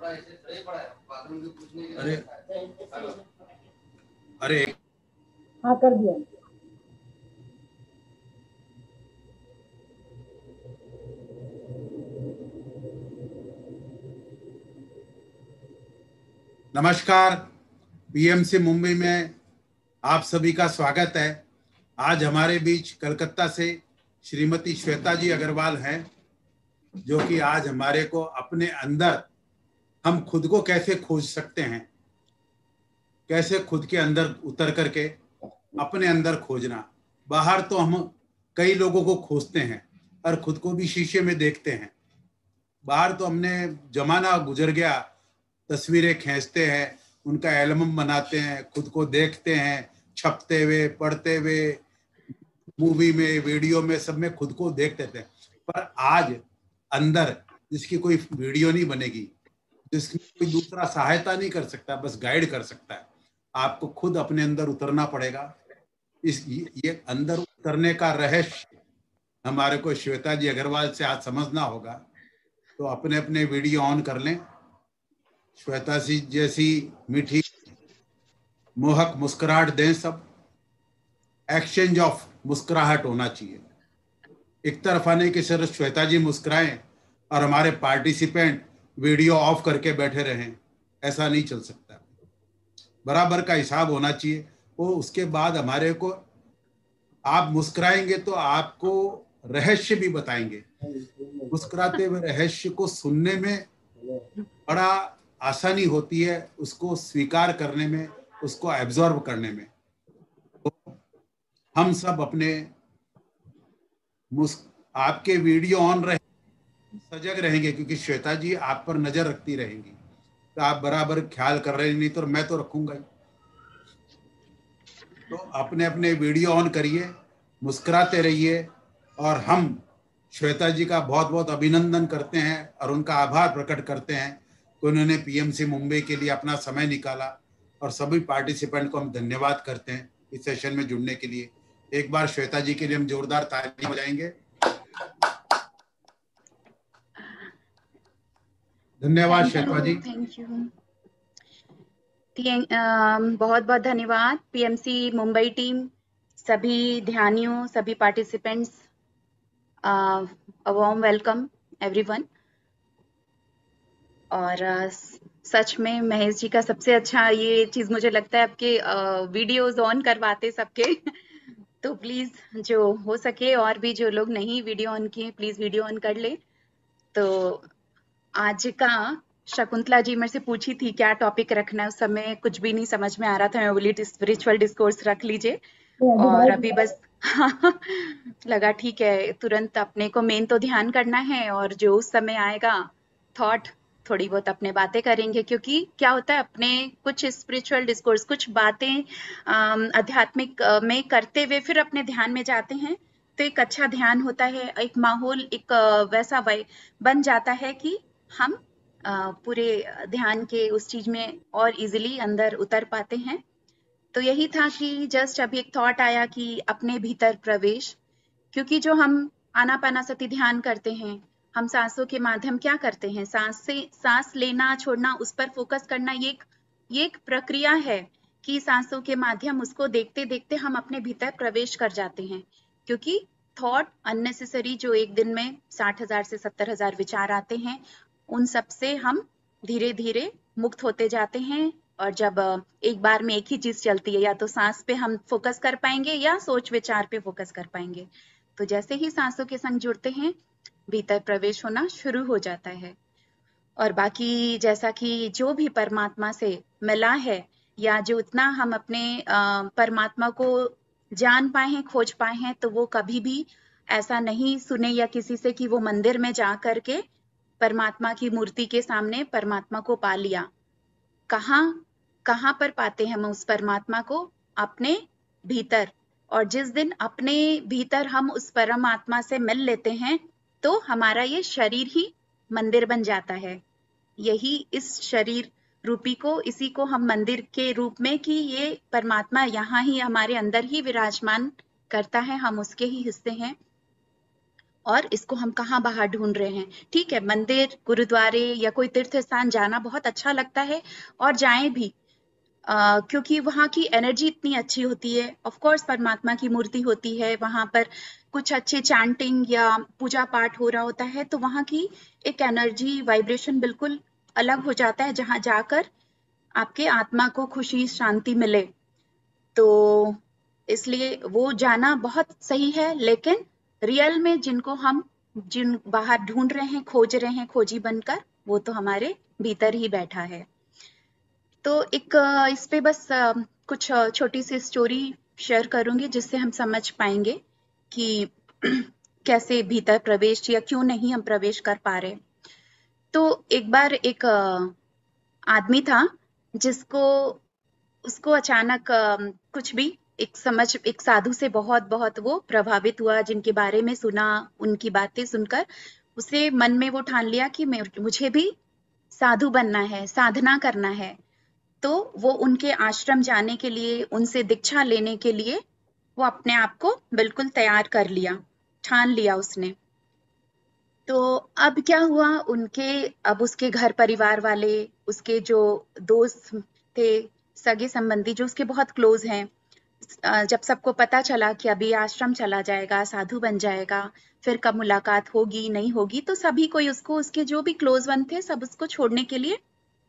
अरे अरे हाँ कर दिया। नमस्कार, पीएमसी मुंबई में आप सभी का स्वागत है। आज हमारे बीच कलकत्ता से श्रीमती श्वेता जी अग्रवाल हैं, जो कि आज हमारे को अपने अंदर हम खुद को कैसे खोज सकते हैं, कैसे खुद के अंदर उतर करके अपने अंदर खोजना। बाहर तो हम कई लोगों को खोजते हैं और खुद को भी शीशे में देखते हैं। बाहर तो हमने जमाना गुजर गया, तस्वीरें खींचते हैं, उनका एल्बम बनाते हैं, खुद को देखते हैं, छपते हुए, पढ़ते हुए, मूवी में, वीडियो में, सब में खुद को देखते थे। पर आज अंदर जिसकी कोई वीडियो नहीं बनेगी, जिसकी कोई दूसरा सहायता नहीं कर सकता, बस गाइड कर सकता है। आपको खुद अपने अंदर उतरना पड़ेगा। ये अंदर उतरने का रहस्य हमारे को श्वेता जी अग्रवाल से आज समझना होगा। तो अपने अपने वीडियो ऑन कर लें। श्वेता जी जैसी मीठी मोहक मुस्कुराहट दें। सब एक्सचेंज ऑफ मुस्कुराहट होना चाहिए। एक तरफा नहीं कि सिर्फ श्वेता जी मुस्कुराएं और हमारे पार्टिसिपेंट वीडियो ऑफ करके बैठे रहें। ऐसा नहीं चल सकता। बराबर का हिसाब होना चाहिए। वो उसके बाद हमारे को आप मुस्कुराएंगे तो आपको रहस्य भी बताएंगे। मुस्कुराते हुए रहस्य को सुनने में बड़ा आसानी होती है, उसको स्वीकार करने में, उसको एब्जॉर्ब करने में। तो हम सब अपने आपके वीडियो ऑन रहे, सजग रहेंगे, क्योंकि श्वेता जी आप पर नजर रखती रहेंगी। तो आप बराबर ख्याल कर रहे, नहीं तो मैं तो रखूंगा ही। तो अपने अपने वीडियो ऑन करिए, मुस्कुराते रहिए। और हम श्वेता जी का बहुत बहुत अभिनंदन करते हैं और उनका आभार प्रकट करते हैं कि उन्होंने पीएमसी मुंबई के लिए अपना समय निकाला। और सभी पार्टिसिपेंट को हम धन्यवाद करते हैं इस सेशन में जुड़ने के लिए। एक बार श्वेता जी के लिए हम जोरदार ताली बजाएंगे। धन्यवाद श्वेता जी। Thank you. बहुत बहुत धन्यवाद पीएमसी मुंबई टीम, सभी ध्यानियों, सभी पार्टिसिपेंट्स। Warm welcome everyone. और सच में महेश जी का सबसे अच्छा ये चीज मुझे लगता है, आपके वीडियोस ऑन करवाते सबके। तो प्लीज जो हो सके, और भी जो लोग नहीं वीडियो ऑन किए, प्लीज वीडियो ऑन कर ले। तो आज का शकुंतला जी मेरे से पूछी थी क्या टॉपिक रखना है, उस समय कुछ भी नहीं समझ में आ रहा था। मैं बोली स्पिरिचुअल डिस्कोर्स रख लीजिए। और अभी बस लगा ठीक है, तुरंत अपने को मेन तो ध्यान करना है, और जो उस समय आएगा थॉट, थोड़ी बहुत अपने बातें करेंगे। क्योंकि क्या होता है, अपने कुछ स्पिरिचुअल डिस्कोर्स, कुछ बातें आध्यात्मिक में करते हुए फिर अपने ध्यान में जाते हैं, तो एक अच्छा ध्यान होता है, एक माहौल, एक वैसा बन जाता है कि हम पूरे ध्यान के उस चीज में और इजीली अंदर उतर पाते हैं। तो यही था कि जस्ट अभी एक थॉट आया कि अपने भीतर प्रवेश। क्योंकि जो हम आनापानासति ध्यान करते हैं, हम सांसों के माध्यम क्या करते हैं, सांस लेना छोड़ना, उस पर फोकस करना। ये एक प्रक्रिया है कि सांसों के माध्यम उसको देखते देखते हम अपने भीतर प्रवेश कर जाते हैं। क्योंकि थॉट अननेसेसरी जो एक दिन में 60,000 से 70,000 विचार आते हैं, उन सब से हम धीरे धीरे मुक्त होते जाते हैं। और जब एक बार में एक ही चीज चलती है, या तो सांस पे हम फोकस कर पाएंगे या सोच विचार पे फोकस कर पाएंगे। तो जैसे ही सांसों के संग जुड़ते हैं, भीतर प्रवेश होना शुरू हो जाता है। और बाकी जैसा कि जो भी परमात्मा से मिला है, या जो उतना हम अपने परमात्मा को जान पाए हैं, खोज पाए हैं, तो वो कभी भी ऐसा नहीं सुने या किसी से कि वो मंदिर में जा करके परमात्मा की मूर्ति के सामने परमात्मा को पा लिया। कहाँ पर पाते हैं हम उस परमात्मा को? अपने भीतर। और जिस दिन अपने भीतर हम उस परमात्मा से मिल लेते हैं, तो हमारा ये शरीर ही मंदिर बन जाता है। यही इस शरीर रूपी को, इसी को हम मंदिर के रूप में, कि ये परमात्मा यहाँ ही हमारे अंदर ही विराजमान करता है, हम उसके ही हिस्से हैं। और इसको हम कहाँ बाहर ढूंढ रहे हैं। ठीक है, मंदिर, गुरुद्वारे या कोई तीर्थ स्थान जाना बहुत अच्छा लगता है और जाएं भी, क्योंकि वहाँ की एनर्जी इतनी अच्छी होती है। ऑफ कोर्स परमात्मा की मूर्ति होती है, वहाँ पर कुछ अच्छे चैंटिंग या पूजा पाठ हो रहा होता है, तो वहाँ की एक एनर्जी वाइब्रेशन बिल्कुल अलग हो जाता है, जहाँ जाकर आपके आत्मा को खुशी शांति मिले। तो इसलिए वो जाना बहुत सही है, लेकिन रियल में जिन बाहर ढूंढ रहे हैं, खोज रहे हैं खोजी बनकर, वो तो हमारे भीतर ही बैठा है। तो एक इस पे बस कुछ छोटी सी स्टोरी शेयर करूंगी, जिससे हम समझ पाएंगे कि कैसे भीतर प्रवेश या क्यों नहीं हम प्रवेश कर पा रहे। तो एक बार एक आदमी था जिसको उसको अचानक कुछ भी एक साधु से बहुत बहुत वो प्रभावित हुआ, जिनके बारे में सुना, उनकी बातें सुनकर उसे मन में वो ठान लिया कि मुझे भी साधु बनना है, साधना करना है। तो वो उनके आश्रम जाने के लिए, उनसे दीक्षा लेने के लिए वो अपने आप को बिल्कुल तैयार कर लिया, ठान लिया उसने। तो अब क्या हुआ, अब उसके घर परिवार वाले, उसके जो दोस्त थे, सगे संबंधी जो उसके बहुत क्लोज हैं, जब सबको पता चला कि अभी आश्रम चला जाएगा, साधु बन जाएगा, फिर कब मुलाकात होगी नहीं होगी, तो सभी कोई उसको, उसके जो भी क्लोज वन थे, सब उसको छोड़ने के लिए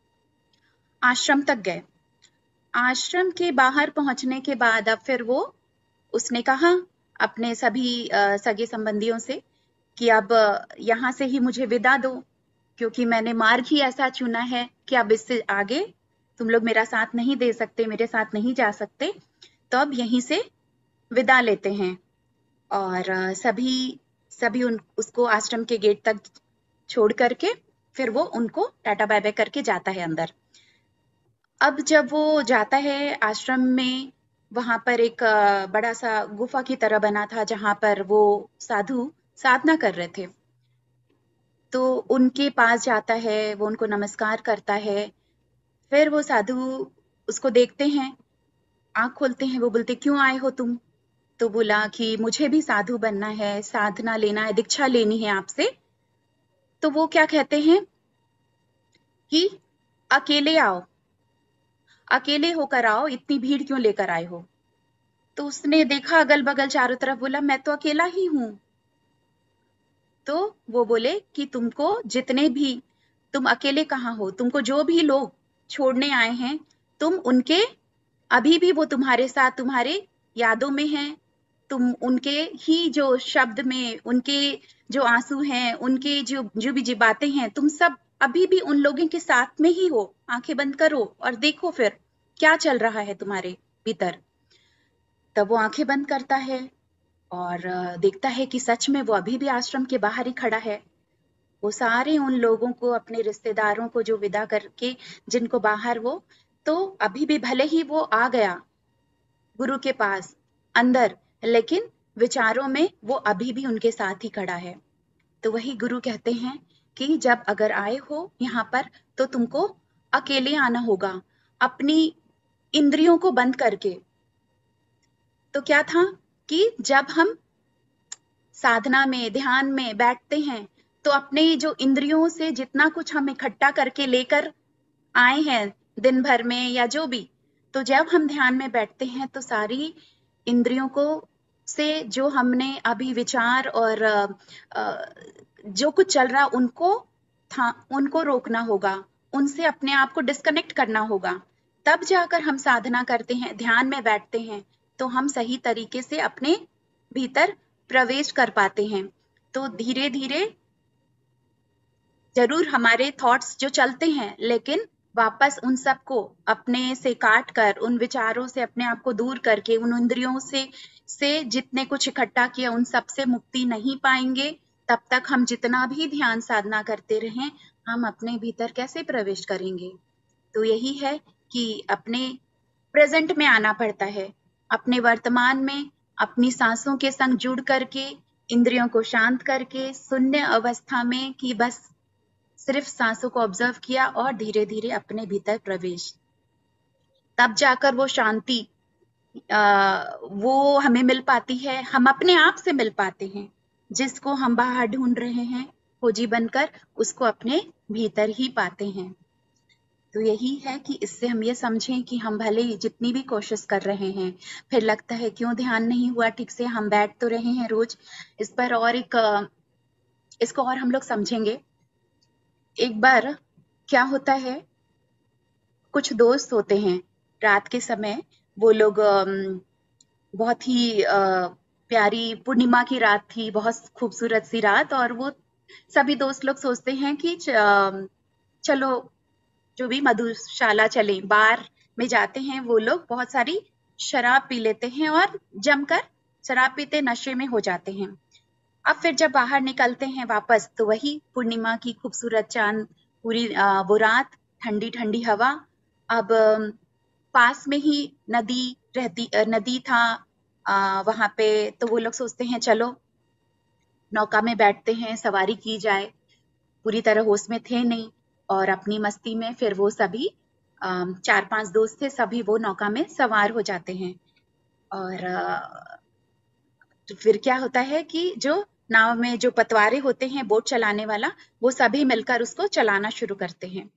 आश्रम तक गए। आश्रम के बाहर पहुंचने के बाद अब फिर उसने कहा अपने सभी सगे संबंधियों से कि अब यहाँ से ही मुझे विदा दो, क्योंकि मैंने मार्ग ही ऐसा चुना है कि अब इससे आगे तुम लोग मेरा साथ नहीं दे सकते, मेरे साथ नहीं जा सकते, तो अब यहीं से विदा लेते हैं। और सभी उसको आश्रम के गेट तक छोड़ करके फिर वो उनको टाटा बाय बाय करके जाता है अंदर। अब जब वो जाता है आश्रम में, वहां पर एक बड़ा सा गुफा की तरह बना था, जहां पर वो साधु साधना कर रहे थे। तो उनके पास जाता है, वो उनको नमस्कार करता है। फिर वो साधु उसको देखते हैं, आंख खोलते हैं, वो बोलते क्यों आए हो तुम? तो बोला कि मुझे भी साधु बनना है, साधना लेना है, दीक्षा लेनी है आपसे। तो वो क्या कहते हैं कि अकेले आओ, अकेले होकर आओ, इतनी भीड़ क्यों लेकर आए हो? तो उसने देखा अगल बगल चारों तरफ, बोला मैं तो अकेला ही हूं। तो वो बोले कि तुम अकेले कहाँ हो, तुमको जो भी लोग छोड़ने आए हैं, तुम उनके अभी भी वो तुम्हारे साथ, तुम्हारे यादों में हैं, तुम उनके ही जो शब्द में, उनके जो आंसू हैं, उनके जो भी जो बातें हैं, तुम सब अभी भी उन लोगों के साथ में ही हो। आंखें बंद करो और देखो फिर क्या चल रहा है तुम्हारे भीतर। तब वो आंखें बंद करता है और देखता है कि सच में वो अभी भी आश्रम के बाहर ही खड़ा है। वो सारे उन लोगों को, अपने रिश्तेदारों को जो विदा करके, जिनको बाहर वो, तो अभी भी भले ही वो आ गया गुरु के पास अंदर, लेकिन विचारों में वो अभी भी उनके साथ ही खड़ा है। तो वही गुरु कहते हैं कि जब अगर आए हो यहाँ पर, तो तुमको अकेले आना होगा, अपनी इंद्रियों को बंद करके। तो क्या था कि जब हम साधना में, ध्यान में बैठते हैं, तो अपने जो इंद्रियों से जितना कुछ हम इकट्ठा करके लेकर आए हैं दिन भर में या जो भी, तो जब हम ध्यान में बैठते हैं तो सारी इंद्रियों को से जो हमने अभी विचार और जो कुछ चल रहा उनको रोकना होगा, उनसे अपने आप को डिस्कनेक्ट करना होगा। तब जाकर हम साधना करते हैं, ध्यान में बैठते हैं, तो हम सही तरीके से अपने भीतर प्रवेश कर पाते हैं। तो धीरे धीरे जरूर हमारे थॉट्स जो चलते हैं, लेकिन वापस उन सबको अपने से काट कर, उन विचारों से अपने आप को दूर करके, उन इंद्रियों से जितने कुछ इकट्ठा किया, उन सब से मुक्ति नहीं पाएंगे। तब तक हम जितना भी ध्यान साधना करते रहें, हम अपने भीतर कैसे प्रवेश करेंगे? तो यही है कि अपने प्रेजेंट में आना पड़ता है, अपने वर्तमान में अपनी सांसों के संग जुड़ करके, इंद्रियों को शांत करके, शून्य अवस्था में कि बस सिर्फ सांसों को ऑब्जर्व किया और धीरे धीरे अपने भीतर प्रवेश। तब जाकर वो शांति वो हमें मिल पाती है, हम अपने आप से मिल पाते हैं। जिसको हम बाहर ढूंढ रहे हैं खोजी बनकर, उसको अपने भीतर ही पाते हैं। तो यही है कि इससे हम ये समझें कि हम भले ही जितनी भी कोशिश कर रहे हैं, फिर लगता है क्यों ध्यान नहीं हुआ ठीक से, हम बैठ तो रहे हैं रोज इस पर, और इसको और हम लोग समझेंगे। एक बार क्या होता है, कुछ दोस्त होते हैं रात के समय, वो लोग बहुत ही प्यारी पूर्णिमा की रात थी, बहुत खूबसूरत सी रात, और वो सभी दोस्त लोग सोचते हैं कि चलो जो भी मधुशाला चले, बार में जाते हैं वो लोग, बहुत सारी शराब पी लेते हैं और जमकर शराब पीते नशे में हो जाते हैं। अब फिर जब बाहर निकलते हैं वापस, तो वही पूर्णिमा की खूबसूरत चांद, पूरी वो रात, ठंडी ठंडी हवा। अब पास में ही नदी था वहां पे, तो वो लोग सोचते हैं चलो नौका में बैठते हैं, सवारी की जाए। पूरी तरह होश में थे नहीं, और अपनी मस्ती में फिर वो सभी 4-5 दोस्त थे, सभी वो नौका में सवार हो जाते हैं। और तो फिर क्या होता है कि जो नाव में जो पतवारे होते हैं, बोट चलाने वाला, वो सभी मिलकर उसको चलाना शुरू करते हैं।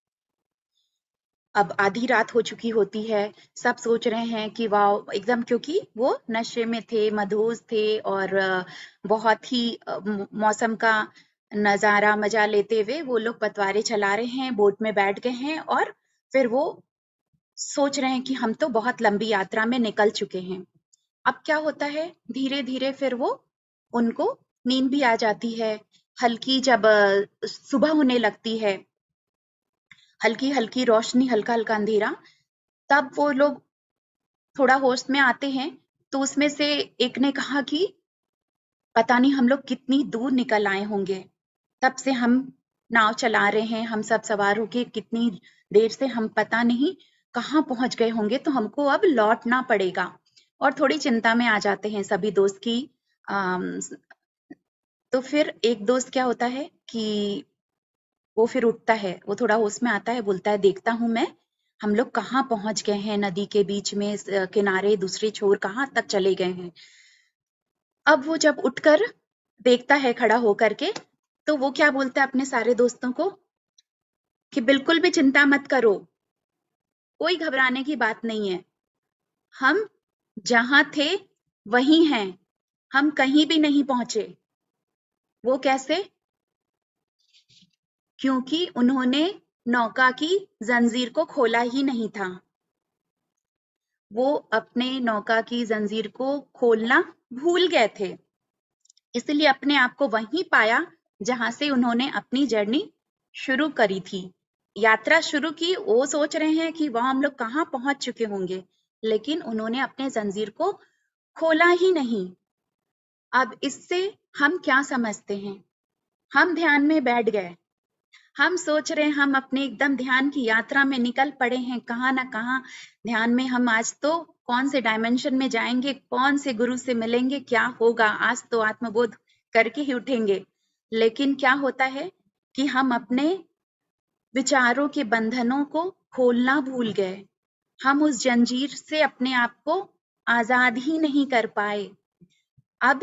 अब आधी रात हो चुकी होती है, सब सोच रहे हैं कि वाह एकदम, क्योंकि वो नशे में थे, मदहोश थे, और बहुत ही मौसम का नजारा मजा लेते हुए वो लोग पतवारे चला रहे हैं, बोट में बैठ गए हैं, और फिर वो सोच रहे हैं कि हम तो बहुत लंबी यात्रा में निकल चुके हैं। अब क्या होता है, धीरे धीरे फिर वो उनको नींद भी आ जाती है। हल्की जब सुबह होने लगती है, हल्की हल्की रोशनी, हल्का हल्का अंधेरा, तब वो लोग थोड़ा होश में आते हैं। तो उसमें से एक ने कहा कि पता नहीं हम लोग कितनी दूर निकल आए होंगे, तब से हम नाव चला रहे हैं, हम सब सवार होके कितनी देर से हम पता नहीं कहाँ पहुंच गए होंगे, तो हमको अब लौटना पड़ेगा। और थोड़ी चिंता में आ जाते हैं सभी दोस्त की। तो फिर एक दोस्त क्या होता है कि वो फिर उठता है, वो थोड़ा होश में आता है, बोलता है देखता हूँ मैं हम लोग कहाँ पहुंच गए हैं, नदी के बीच में, किनारे दूसरे छोर कहाँ तक चले गए हैं। अब वो जब उठकर देखता है खड़ा होकर के, तो वो क्या बोलता है अपने सारे दोस्तों को कि बिल्कुल भी चिंता मत करो, कोई घबराने की बात नहीं है, हम जहां थे वहीं हैं, हम कहीं भी नहीं पहुंचे। वो कैसे? क्योंकि उन्होंने नौका की जंजीर को खोला ही नहीं था। वो अपने नौका की जंजीर को खोलना भूल गए थे, इसलिए अपने आप को वहीं पाया जहां से उन्होंने अपनी जर्नी शुरू करी थी, यात्रा शुरू की। वो सोच रहे हैं कि वहां हम लोग कहाँ पहुंच चुके होंगे, लेकिन उन्होंने अपने जंजीर को खोला ही नहीं। अब इससे हम क्या समझते हैं? हम ध्यान में बैठ गए, हम सोच रहे हैं, हम अपने एकदम ध्यान की यात्रा में निकल पड़े हैं, कहाँ ना कहाँ ध्यान में। हम आज तो कौन से डायमेंशन में जाएंगे, कौन से गुरु से मिलेंगे, क्या होगा, आज तो आत्मबोध करके ही उठेंगे। लेकिन क्या होता है कि हम अपने विचारों के बंधनों को खोलना भूल गए, हम उस जंजीर से अपने आप को आजाद ही नहीं कर पाए। अब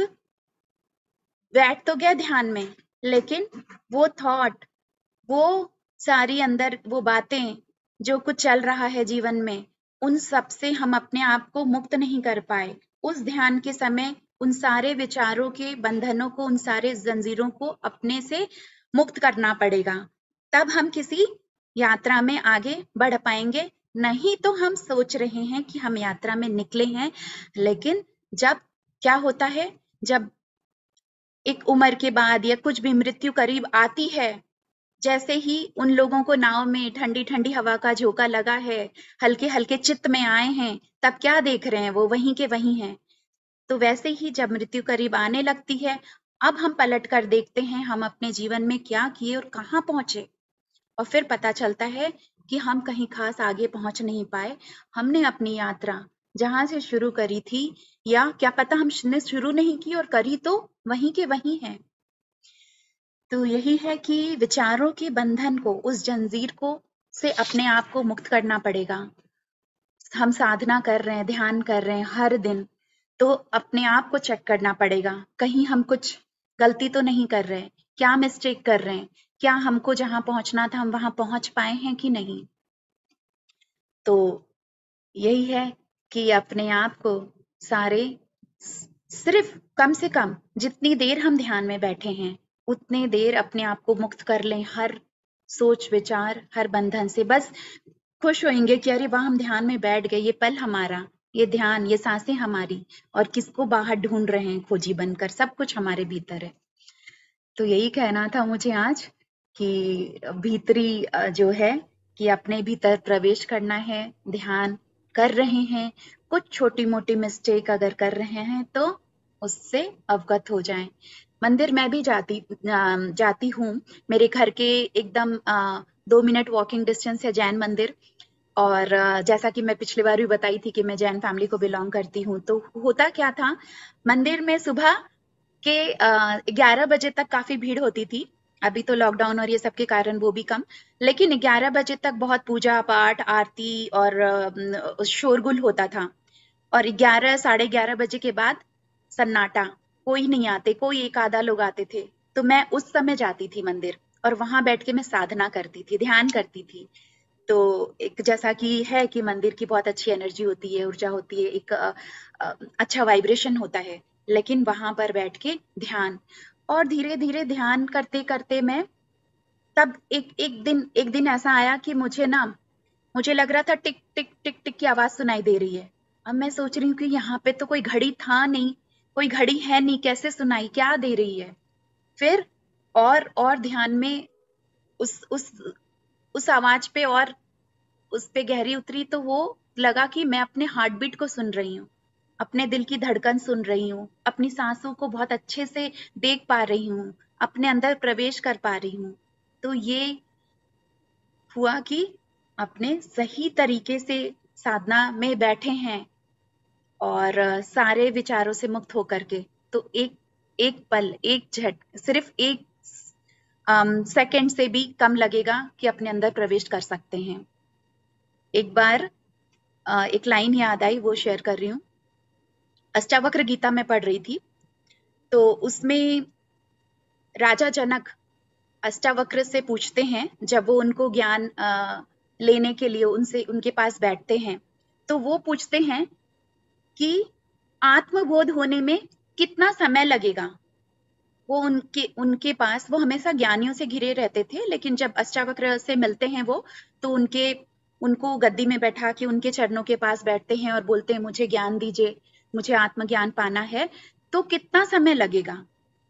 बैठ तो गया ध्यान में, लेकिन वो थॉट, वो सारी अंदर वो बातें जो कुछ चल रहा है जीवन में, उन सब से हम अपने आप को मुक्त नहीं कर पाए। उस ध्यान के समय उन सारे विचारों के बंधनों को, उन सारे जंजीरों को अपने से मुक्त करना पड़ेगा, तब हम किसी यात्रा में आगे बढ़ पाएंगे। नहीं तो हम सोच रहे हैं कि हम यात्रा में निकले हैं, लेकिन जब क्या होता है, जब एक उम्र के बाद या कुछ भी मृत्यु करीब आती है, जैसे ही उन लोगों को नाव में ठंडी ठंडी हवा का झोंका लगा है, हल्के हल्के चित्त में आए हैं, तब क्या देख रहे हैं, वो वहीं के वहीं हैं। तो वैसे ही जब मृत्यु करीब आने लगती है, अब हम पलट कर देखते हैं हम अपने जीवन में क्या किए और कहाँ पहुंचे, और फिर पता चलता है कि हम कहीं खास आगे पहुंच नहीं पाए। हमने अपनी यात्रा जहां से शुरू करी थी, या क्या पता हमने शुरू नहीं की और करी तो वहीं के वहीं है। तो यही है कि विचारों के बंधन को, उस जंजीर को से अपने आप को मुक्त करना पड़ेगा। हम साधना कर रहे हैं, ध्यान कर रहे हैं हर दिन, तो अपने आप को चेक करना पड़ेगा, कहीं हम कुछ गलती तो नहीं कर रहे, क्या मिस्टेक कर रहे हैं, क्या हमको जहां पहुंचना था हम वहां पहुंच पाए हैं कि नहीं। तो यही है कि अपने आप को सारे सिर्फ कम से कम जितनी देर हम ध्यान में बैठे हैं उतनी देर अपने आप को मुक्त कर लें हर सोच विचार, हर बंधन से। बस खुश होंगे कि अरे वाह हम ध्यान में बैठ गए, ये पल हमारा, ये ध्यान, ये सांसें हमारी, और किसको बाहर ढूंढ रहे हैं खोजी बनकर, सब कुछ हमारे भीतर है। तो यही कहना था मुझे आज कि भीतरी जो है कि अपने भीतर प्रवेश करना है, ध्यान कर रहे हैं, कुछ छोटी मोटी मिस्टेक अगर कर रहे हैं तो उससे अवगत हो जाएं। मंदिर मैं भी जाती हूँ, मेरे घर के एकदम 2 मिनट वॉकिंग डिस्टेंस है जैन मंदिर। और जैसा कि मैं पिछली बार भी बताई थी कि मैं जैन फैमिली को बिलोंग करती हूँ, तो होता क्या था मंदिर में सुबह के 11 बजे तक काफी भीड़ होती थी। अभी तो लॉकडाउन और ये सब के कारण वो भी कम, लेकिन 11 बजे तक बहुत पूजा पाठ, आरती और शोरगुल होता था। और 11 साढ़े 11 बजे के बाद सन्नाटा, कोई नहीं आते, कोई एक आधा लोग आते थे। तो मैं उस समय जाती थी मंदिर और वहां बैठ के मैं साधना करती थी, ध्यान करती थी। तो एक जैसा कि है कि मंदिर की बहुत अच्छी एनर्जी होती है, ऊर्जा होती है, एक अच्छा वाइब्रेशन होता है, लेकिन वहां पर बैठ के ध्यान, और धीरे धीरे ध्यान करते करते मैं तब एक दिन ऐसा आया कि मुझे लग रहा था टिक टिक टिक टिक की आवाज सुनाई दे रही है। अब मैं सोच रही हूँ कि यहाँ पे तो कोई घड़ी था नहीं, कोई घड़ी है नहीं, कैसे सुनाई, क्या दे रही है। फिर और ध्यान में उस आवाज पे और उस पे गहरी उतरी, तो वो लगा कि मैं अपने हार्ट बीट को सुन रही हूँ, अपने दिल की धड़कन सुन रही हूँ, अपनी सांसों को बहुत अच्छे से देख पा रही हूँ, अपने अंदर प्रवेश कर पा रही हूँ। तो ये हुआ कि अपने सही तरीके से साधना में बैठे हैं और सारे विचारों से मुक्त होकर के, तो एक पल, एक झट, सिर्फ एक सेकंड से भी कम लगेगा कि अपने अंदर प्रवेश कर सकते हैं। एक बार एक लाइन याद आई, वो शेयर कर रही हूँ। अष्टावक्र गीता में पढ़ रही थी, तो उसमें राजा जनक अष्टावक्र से पूछते हैं, जब वो उनको ज्ञान लेने के लिए उनके पास बैठते हैं, तो वो पूछते हैं कि आत्मबोध होने में कितना समय लगेगा। वो उनके पास, वो हमेशा ज्ञानियों से घिरे रहते थे, लेकिन जब अष्टावक्र से मिलते हैं वो, तो उनको गद्दी में बैठा के उनके चरणों के पास बैठते हैं और बोलते हैं मुझे ज्ञान दीजिए, मुझे आत्मज्ञान पाना है, तो कितना समय लगेगा।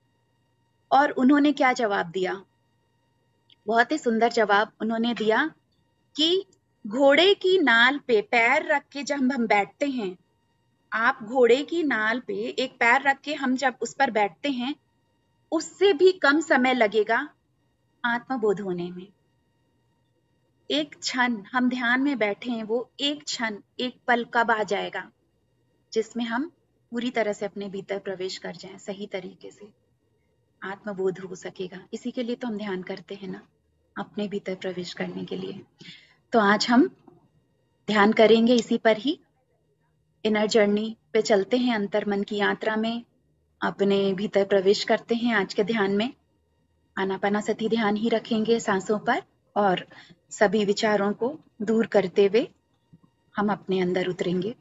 और उन्होंने क्या जवाब दिया, बहुत ही सुंदर जवाब उन्होंने दिया कि घोड़े की नाल पे पैर रख के जब हम बैठते हैं, आप घोड़े की नाल पे एक पैर रख के हम जब उस पर बैठते हैं, उससे भी कम समय लगेगा आत्मबोध होने में। एक क्षण हम ध्यान में बैठे हैं, वो एक क्षण, एक पल कब आ जाएगा जिसमें हम पूरी तरह से अपने भीतर प्रवेश कर जाएं, सही तरीके से आत्मबोध हो सकेगा। इसी के लिए तो हम ध्यान करते हैं ना, अपने भीतर प्रवेश करने के लिए। तो आज हम ध्यान करेंगे इसी पर ही, इनर जर्नी पे चलते हैं, अंतर मन की यात्रा में अपने भीतर प्रवेश करते हैं। आज के ध्यान में आनापानासती ध्यान ही रखेंगे सांसों पर, और सभी विचारों को दूर करते हुए हम अपने अंदर उतरेंगे।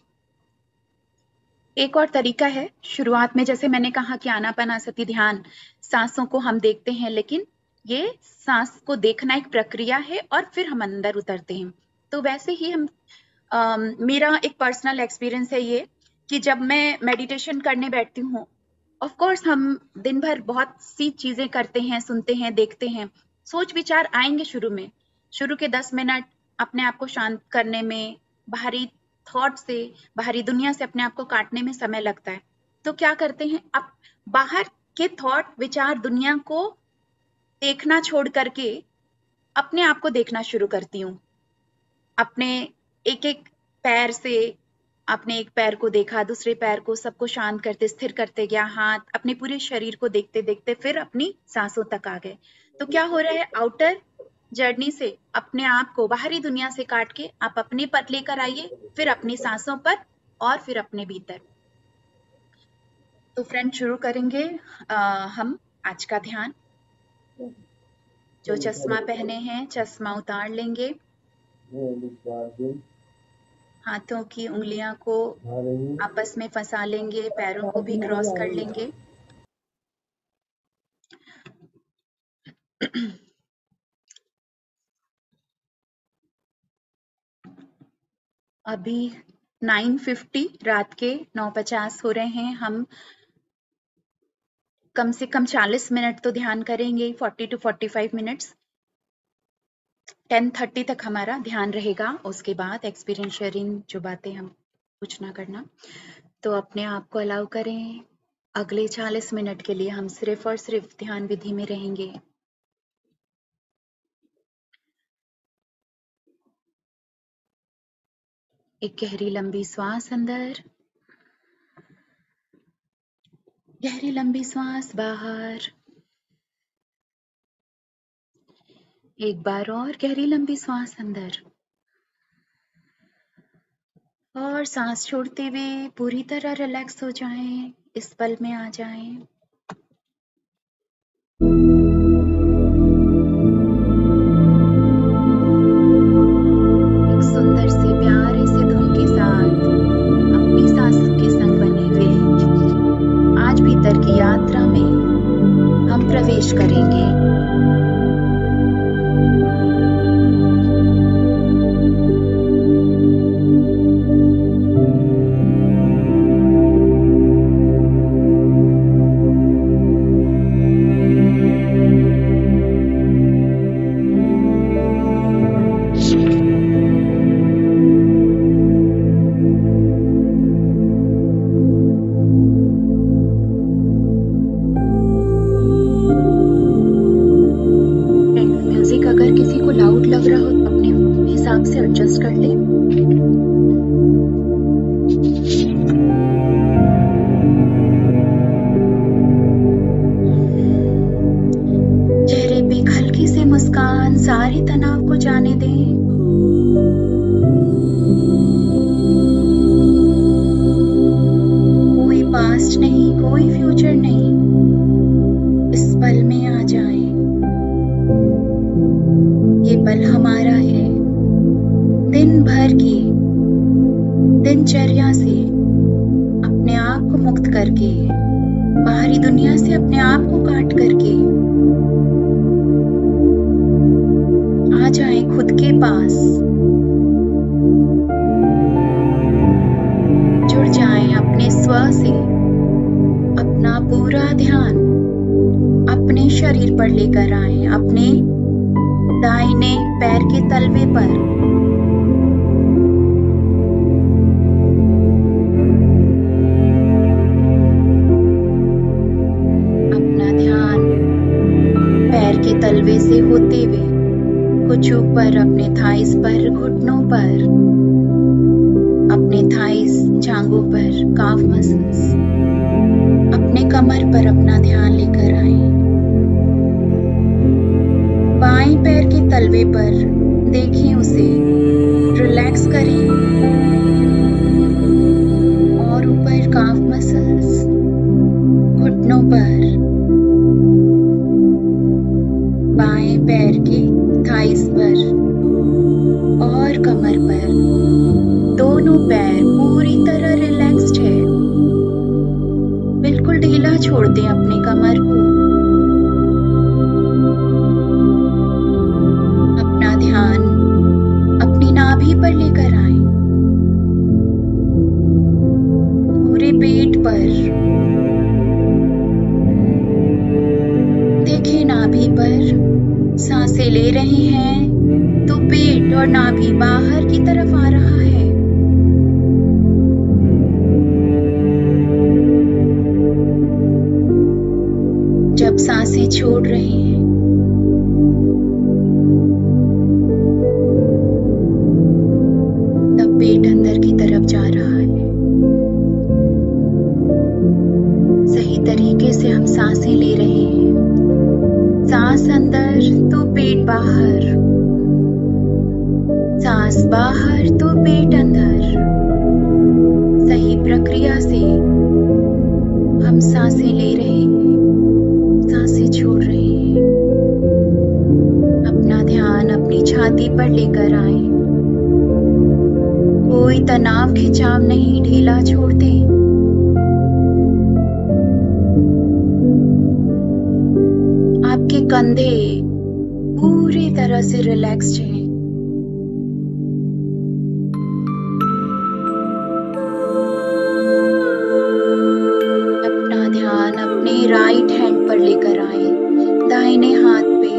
एक और तरीका है, शुरुआत में जैसे मैंने कहा कि आनापानासती ध्यान सांसों को हम देखते हैं, लेकिन ये सांस को देखना एक प्रक्रिया है और फिर हम अंदर उतरते हैं। तो वैसे ही हम मेरा एक पर्सनल एक्सपीरियंस है ये कि जब मैं मेडिटेशन करने बैठती हूँ, ऑफ कोर्स हम दिन भर बहुत सी चीजें करते हैं, सुनते हैं, देखते हैं, सोच विचार आएंगे शुरू के 10 मिनट अपने आप को शांत करने में, बाहरी थॉट से, बाहरी दुनिया से अपने आप को काटने में समय लगता है। तो क्या करते हैं, अब बाहर के थॉट, विचार, दुनिया को देखना छोड़ करके अपने आप को देखना शुरू करती हूँ। अपने एक एक पैर से, अपने एक पैर को देखा, दूसरे पैर को, सबको शांत करते, स्थिर करते गया, हाथ, अपने पूरे शरीर को देखते देखते फिर अपनी सांसों तक आ गए। तो क्या हो रहा है, आउटर जर्नी से अपने आप को बाहरी दुनिया से काट के आप अपने पर लेकर आइए, फिर अपनी सांसों पर और फिर अपने भीतर। तो फ्रेंड शुरू करेंगे हम आज का ध्यान, जो चश्मा पहने हैं चश्मा उतार लेंगे, हाथों की उंगलियां को आपस में फंसा लेंगे, पैरों को भी क्रॉस कर लेंगे। अभी 9:50 रात के 9:50 हो रहे हैं। हम कम से कम 40 मिनट तो ध्यान करेंगे, 40 to 45 मिनट्स। 10:30 तक हमारा ध्यान रहेगा। उसके बाद एक्सपीरियंस शेयरिंग, जो बातें हम कुछ ना करना, तो अपने आप को अलाउ करें। अगले 40 मिनट के लिए हम सिर्फ और सिर्फ ध्यान विधि में रहेंगे। एक गहरी लंबी श्वास अंदर, गहरी लंबी श्वास बाहर। एक बार और गहरी लंबी श्वास अंदर, और सांस छोड़ते हुए पूरी तरह रिलैक्स हो जाएं, इस पल में आ जाएं। एक सुंदर से प्यारे से धुन के साथ अपनी सांसों के संग बने हुए आज भीतर की यात्रा में हम प्रवेश करेंगे। अगर किसी को लाउड लग रहा हो तो अपने हिसाब से एडजस्ट कर ले। चेहरे पे एक हल्की सी मुस्कान सारे तनाव को जाने दें। कोई पास्ट नहीं, कोई फ्यूचर नहीं, इस पल में आ जाए। ये पल हमारा है। दिन भर की दिनचर्या से अपने आप को मुक्त करके, बाहरी दुनिया से अपने आप को काट करके आ जाएं खुद के पास। जुड़ जाएं अपने स्व से। अपना पूरा ध्यान अपने शरीर पर लेकर आएं, अपने दाहिने पैर के तलवे पर। अपना ध्यान पैर के तलवे से होते हुए कुछ ऊपर अपने थाइस पर, घुटनों पर, अपने थाइस जांघों पर, काफ मसल्स, अपने कमर पर अपना ध्यान लेकर आए। बाएं पैर के तलवे पर देखें उसे, रिलैक्स करें, और ऊपर काफ मसल्स, घुटनों पर, बाएं पैर के थाइस पर और कमर पर, दोनों पैर पूरी तरह रिलैक्स्ड है। बिल्कुल ढीला छोड़ दें अपने कमर को। ध्यान अपनी नाभि पर लेकर आए, पूरे पेट पर देखें। नाभि पर सांसें ले रहे हैं तो पेट और नाभि बाहर की तरफ आ रहा है। जब सांसें छोड़ रहे हैं पेट अंदर की तरफ जा रहा है। सही तरीके से हम सांसें ले रहे हैं। सांस अंदर तो पेट बाहर, सांस बाहर तो पेट अंदर। सही प्रक्रिया से हम सांसें ले रहे हैं, सांसें अपनी छाती पर लेकर आए। कोई तनाव खिंचाव नहीं ढीला छोड़ दें। आपके कंधे पूरी तरह से रिलैक्स्ड हैं। अपना ध्यान अपने राइट हैंड पर लेकर आए, दाहिने हाथ पे।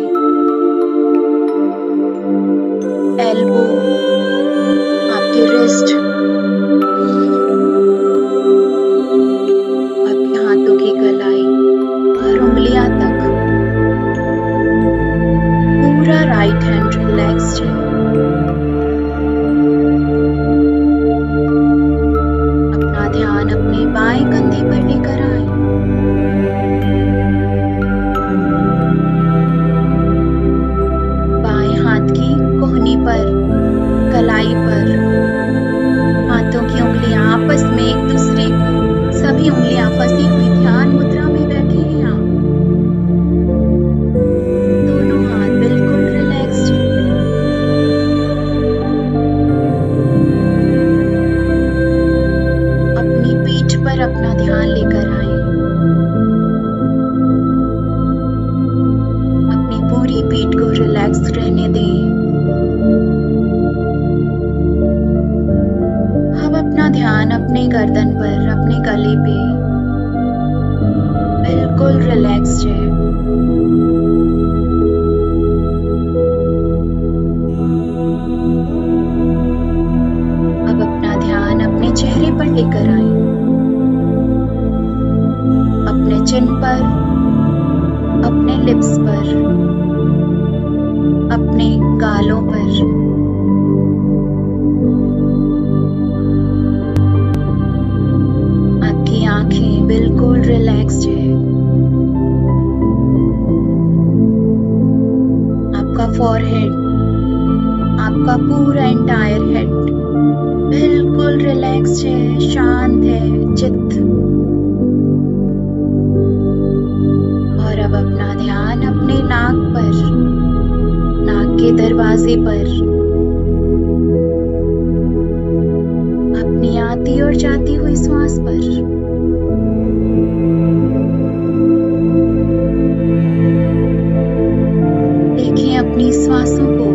एल्बो, आपके रिस्ट, आपके हाथों की कलाई और उंगलियां तक पूरा राइट हैंड रिलैक्स्ड है। अपना ध्यान अपने बाएं कंधे पर लेकर आए। बाएं हाथ की कोहनी पर, कलाई पर, हाथों की उंगलियां आपस में एक दूसरे को, सभी उंगलियां फंसी हुई ध्यान मुद्रा में बैठे हैं आप। दोनों हाथ बिल्कुल रिलैक्स्ड हैं। अपनी पीठ पर अपना ध्यान लेकर आए। अपनी पूरी पीठ को रिलैक्स रहने दें। अब अपना ध्यान अपने गर्दन पर, अपने गले पे बिल्कुल रिलैक्स्ड है। अब अपना ध्यान अपने चेहरे पर लेकर आए। अपने चिन पर, अपने लिप्स पर, अपने गालों पर। आपकी आंखें बिल्कुल रिलैक्स्ड है। आपका फॉरहेड, आपका पूरा एंटायर हेड बिल्कुल रिलैक्स्ड है, शांत है चित्त। और अब अपना ध्यान अपने नाक पर, नाक के दरवाजे पर, अपनी आती और जाती हुई श्वास पर। देखें अपनी श्वासों को।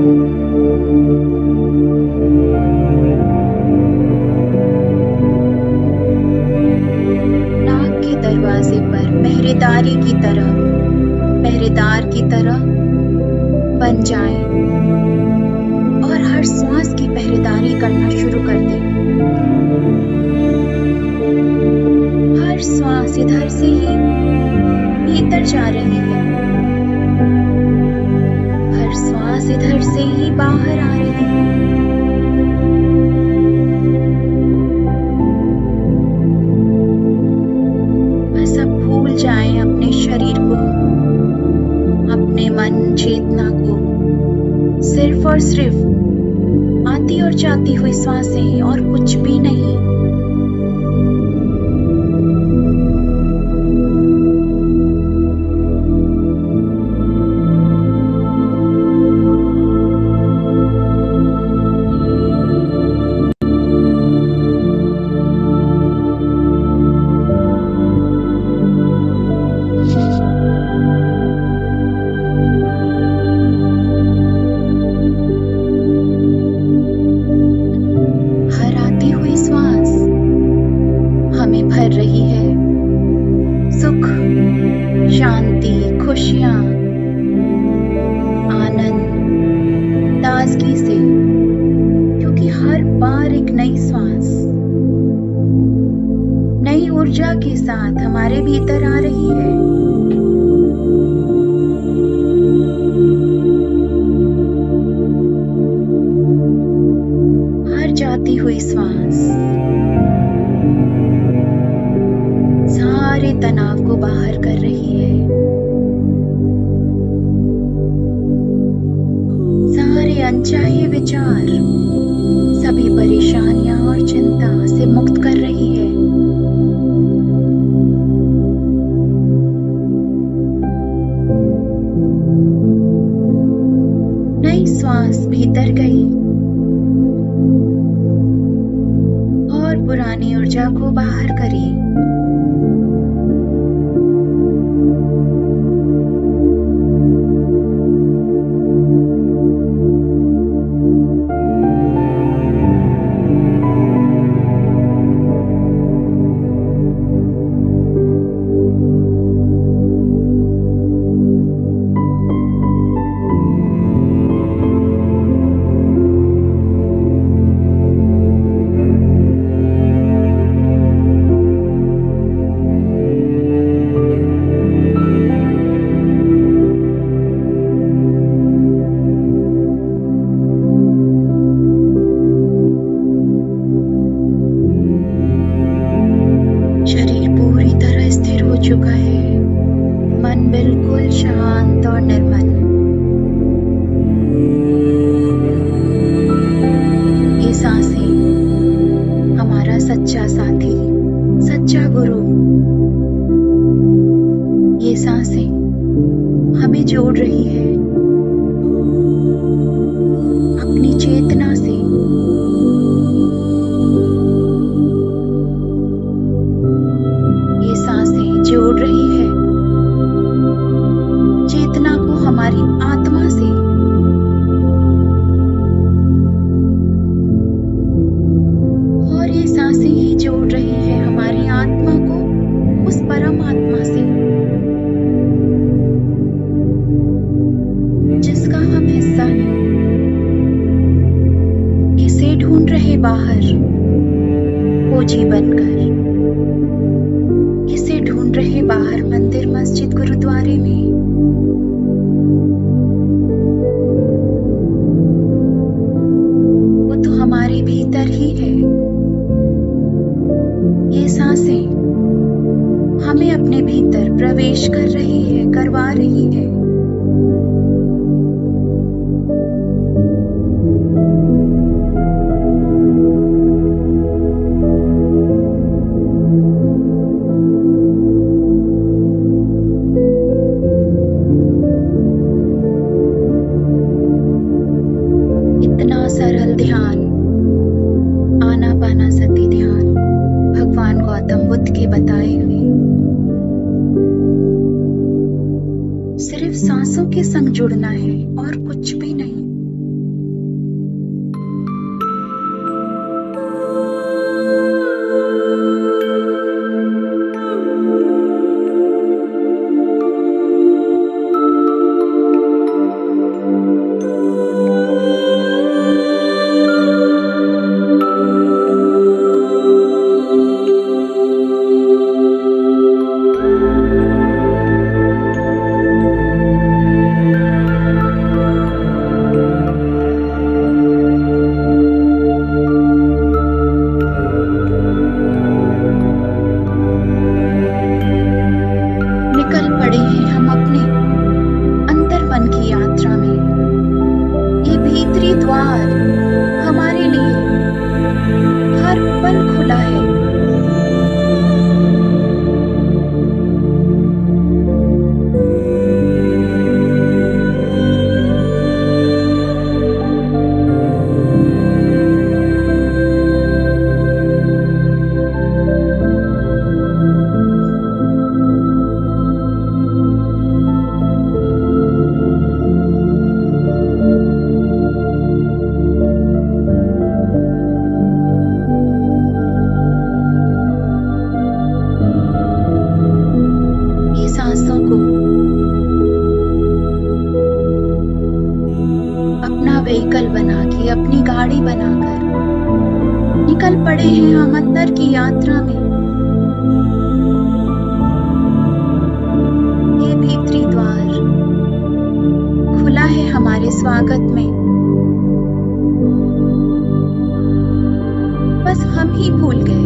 नाक के दरवाजे पर पहरेदार की तरह बन जाएं और हर श्वास की पहरेदारी करना शुरू कर दें। हर श्वास इधर से ही भीतर जा रही है, हर श्वास इधर से ही बाहर आ रही है। बस अब भूल जाएं अपने शरीर को, अपने मन चेतना को। सिर्फ और सिर्फ आती और जाती हुई सांसें और कुछ भी नहीं। भर रही है सुख, शांति, खुशियां, आनंद, ताजगी से, क्योंकि हर बार एक नई सांस नई ऊर्जा के साथ हमारे भीतर आ रही है। हर जाती हुई सांस सारे तनाव को बाहर कर रही है, सारे अनचाहे विचार, सभी परेशानियां और चिंता से मुक्त कर रही है। नई श्वास भीतर गई और पुरानी ऊर्जा को बाहर करी। शरीर पूरी तरह स्थिर हो चुका है, मन बिल्कुल शांत और निर्मल। ये सांसें हमारा सच्चा साथी, सच्चा गुरु। ये सांसें हमें जोड़ रही है अपनी चेतना से। ये सांसें जोड़ रही है चेतना को हमारी आत्मा से। और ये सांसें ही जोड़ रही है हमारी आत्मा को उस परम आत्मा से जिसका हम हिस्सा हैं। इसे ढूंढ रहे बाहर खोजी बनकर, इसे ढूंढ रहे बाहर मंदिर, मस्जिद, गुरुद्वारे में। वो तो हमारे भीतर ही है। ये सांसें हमें अपने भीतर प्रवेश कर रही है, करवा रही है। इतना सरल ध्यान, आनापानासती ध्यान, भगवान गौतम बुद्ध के बताए हुए, सिर्फ सांसों के संग जुड़ना है और कुछ भी नहीं। निकल पड़े हैं हम अपने अंतर मन की यात्रा में। ये भीतरी द्वार हमारे लिए हर पल खुला है। ये सांसों को अपना व्हीकल बना के, अपनी गाड़ी बनाकर निकल पड़े हैं हम अंदर की यात्रा में। ये भीतरी द्वार खुला है हमारे स्वागत में। बस हम ही भूल गए।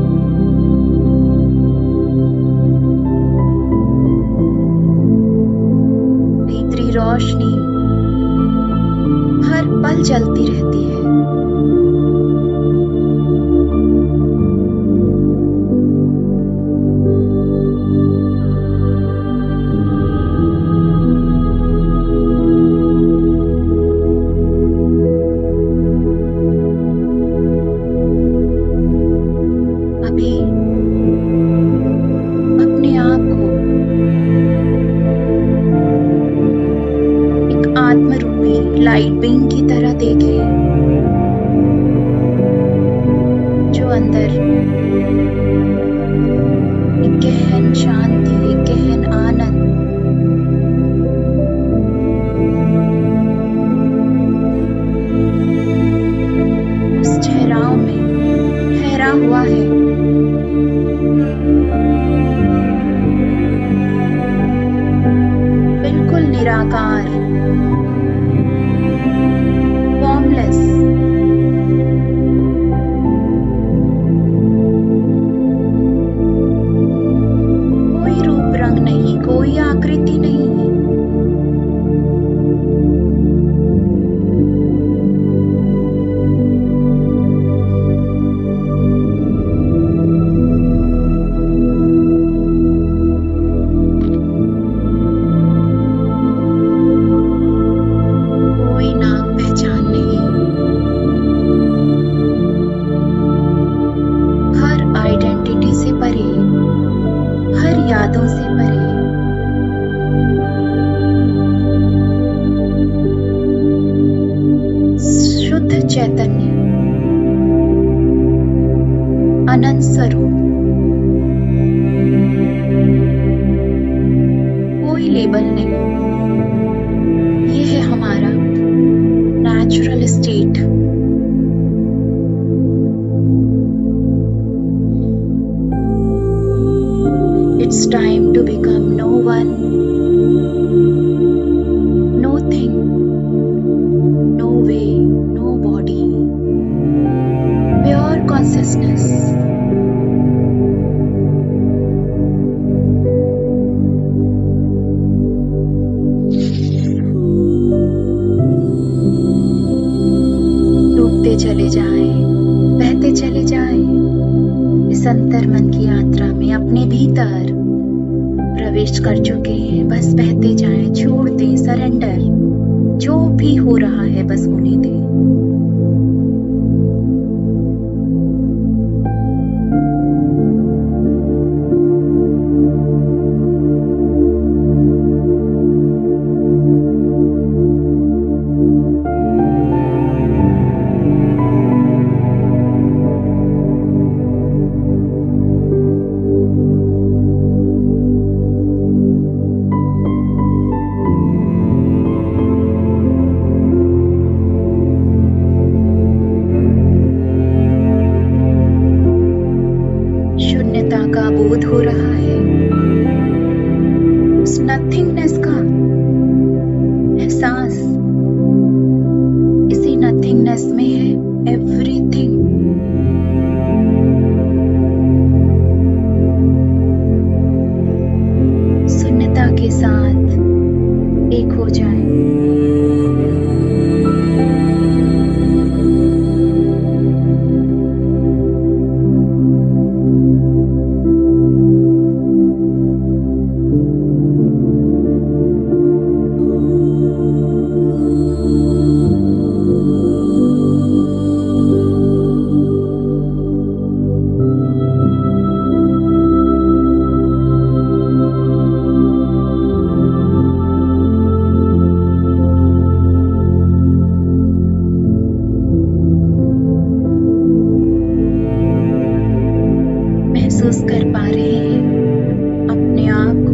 भीतरी रोशनी हर पल जलती रहती है। एक आत्मरूपी लाइट बीम की तरह देखें, जो अंदर एक गहन शांति, एक गहन आनंद, उस ठहराव में ठहरा हुआ है। बिल्कुल निराकार, फॉर्मलेस, कोई रूप रंग नहीं, कोई आकृति नहीं है। कोई नाम पहचान नहीं, हर आइडेंटिटी से परे, हर यादों से परे, शुद्ध चैतन्य, अनंत स्वरूप, कोई लेबल नहीं। ये है हमारा natural state. It's time to become no one, no thing, no way, no body, pure consciousness. डूबते चले जाएं, बहते चले जाएं, इस अंतर मन की यात्रा में अपने भीतर प्रवेश कर चुके हैं। बस बहते जाएं, छोड़ दें, सरेंडर। जो भी हो रहा है बस होने दें। शून्यता का बोध हो रहा है, उस नथिंगनेस का एहसास। इसी नथिंगनेस में है एवरीथिंग। शून्यता के साथ एक हो जाए। महसूस कर पा रहे हैं अपने आप को,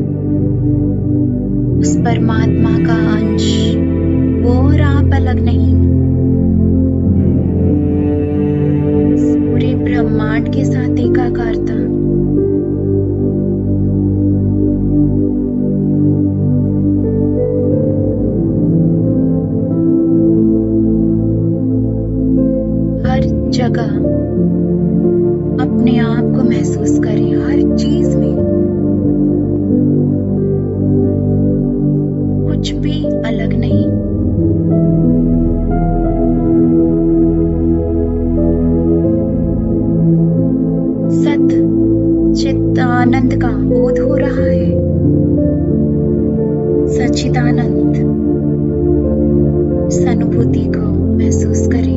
उस परमात्मा का अंश। वो और आप अलग नहीं। पूरे ब्रह्मांड के साथ एकाकारता। हर जगह अपने आप को महसूस करें, हर चीज में। कुछ भी अलग नहीं। सत चित आनंद का बोध हो रहा है। सच्चिदानंद, इस अनुभूति को महसूस करें।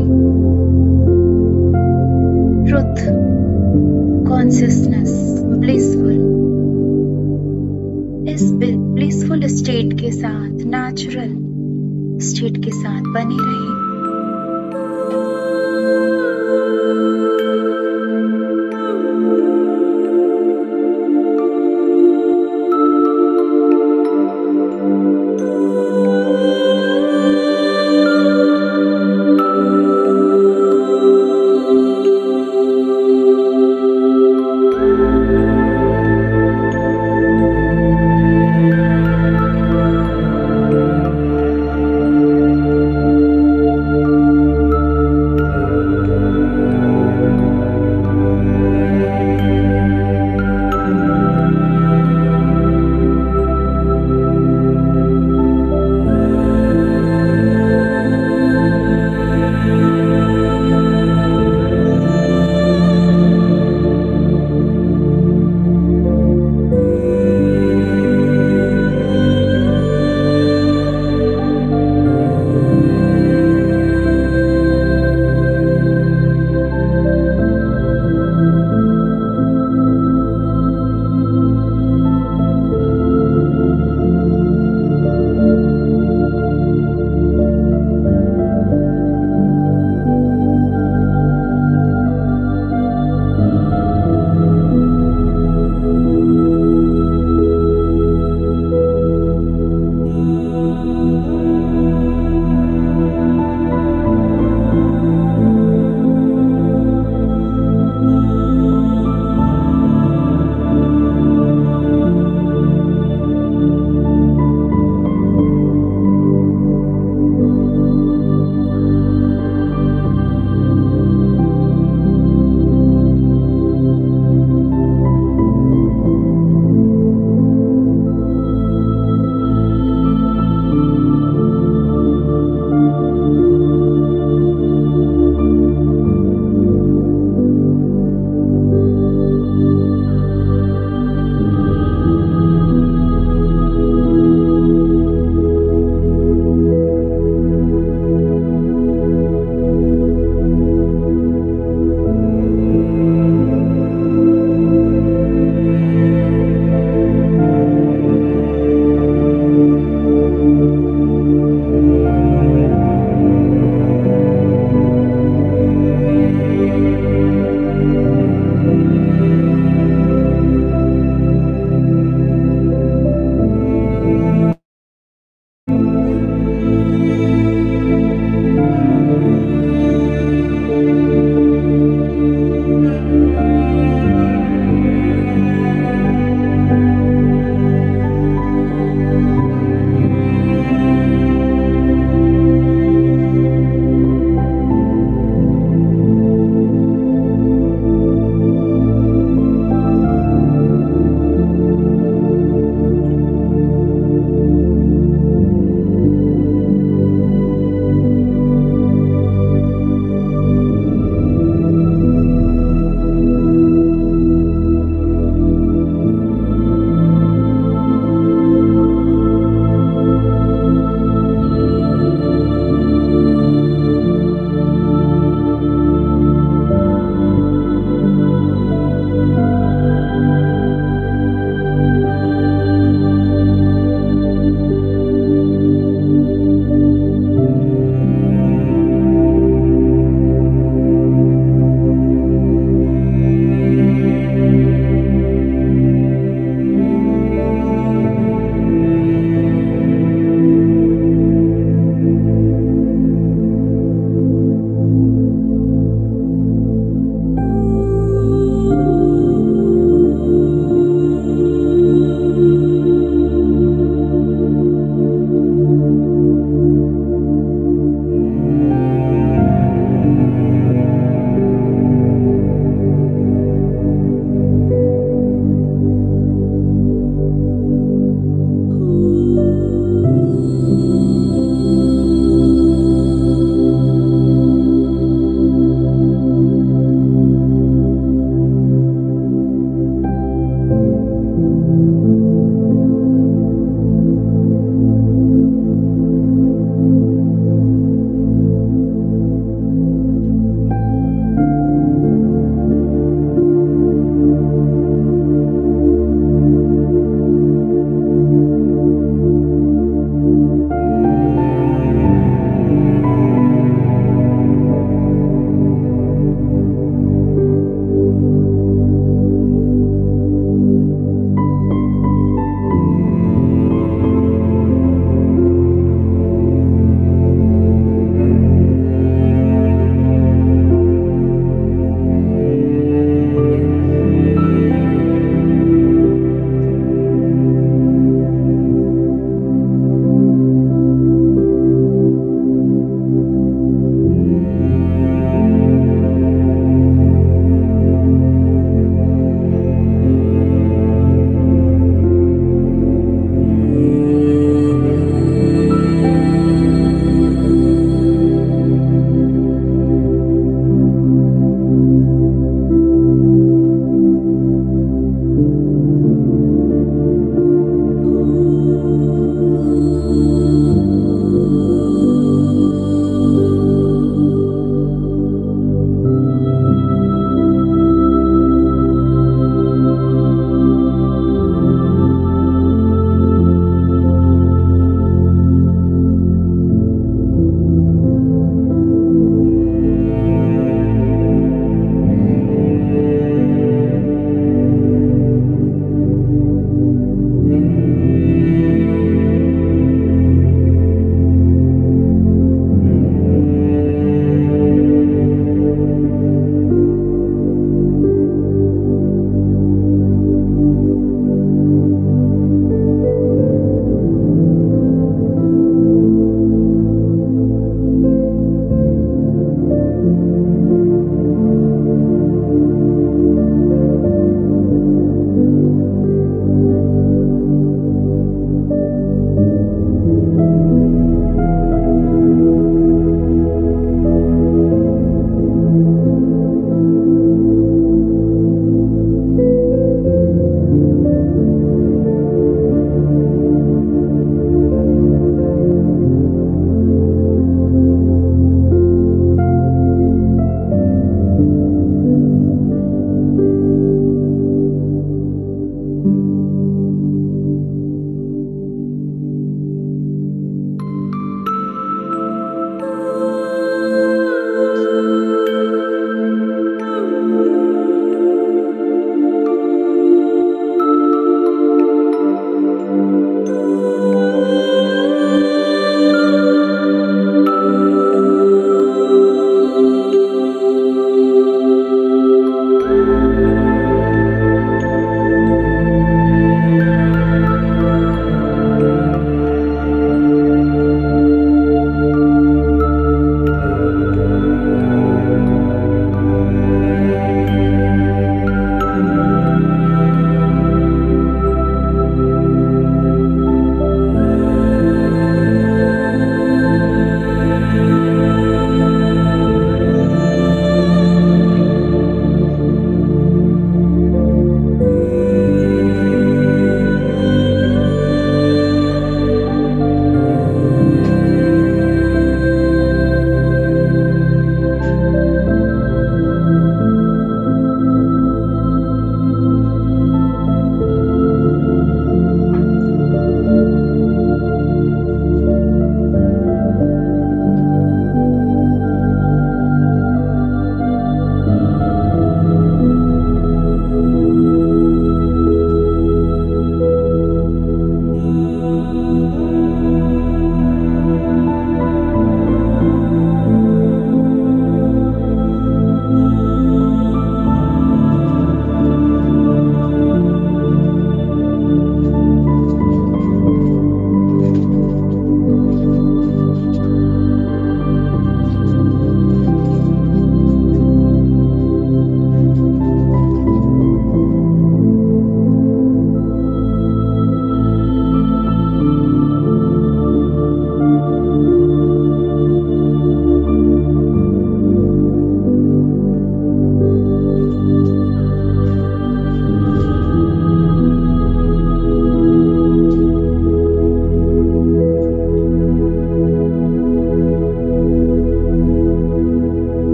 Truth, consciousness, blissful. इस ब्लिसफुल स्टेट के साथ नेचुरल स्टेट के साथ बने रहें।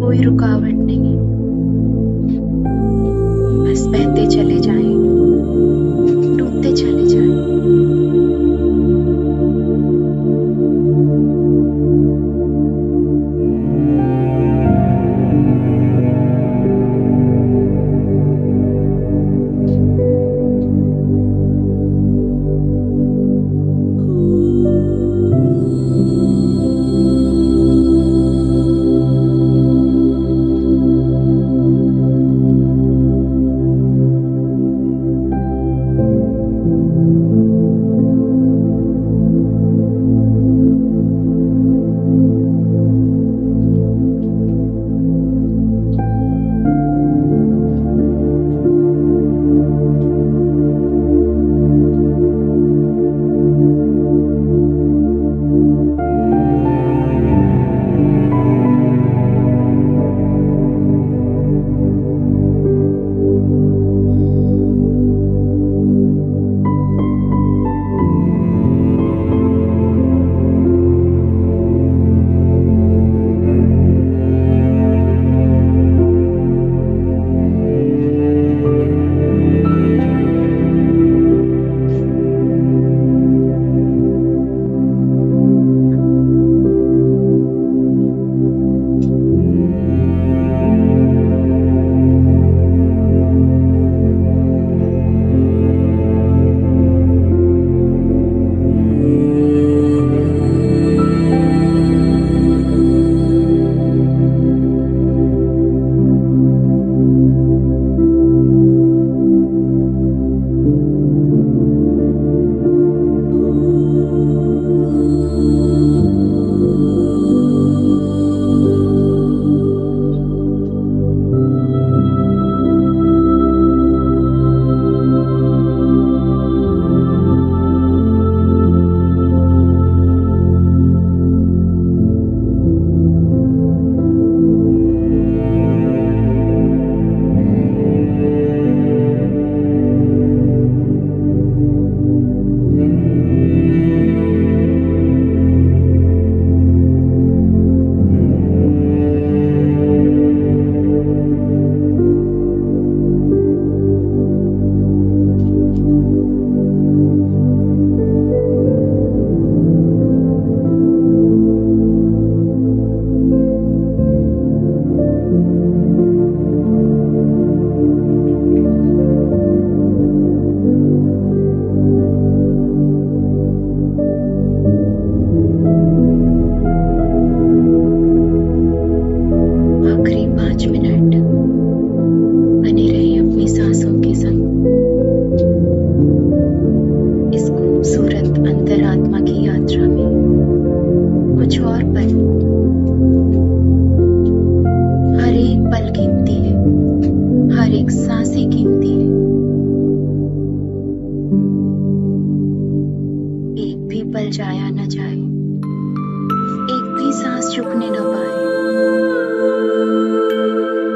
कोई रुकावट नहीं, बस बहते चले जाएं, डूबते चले जाएं। रुकने न पाए।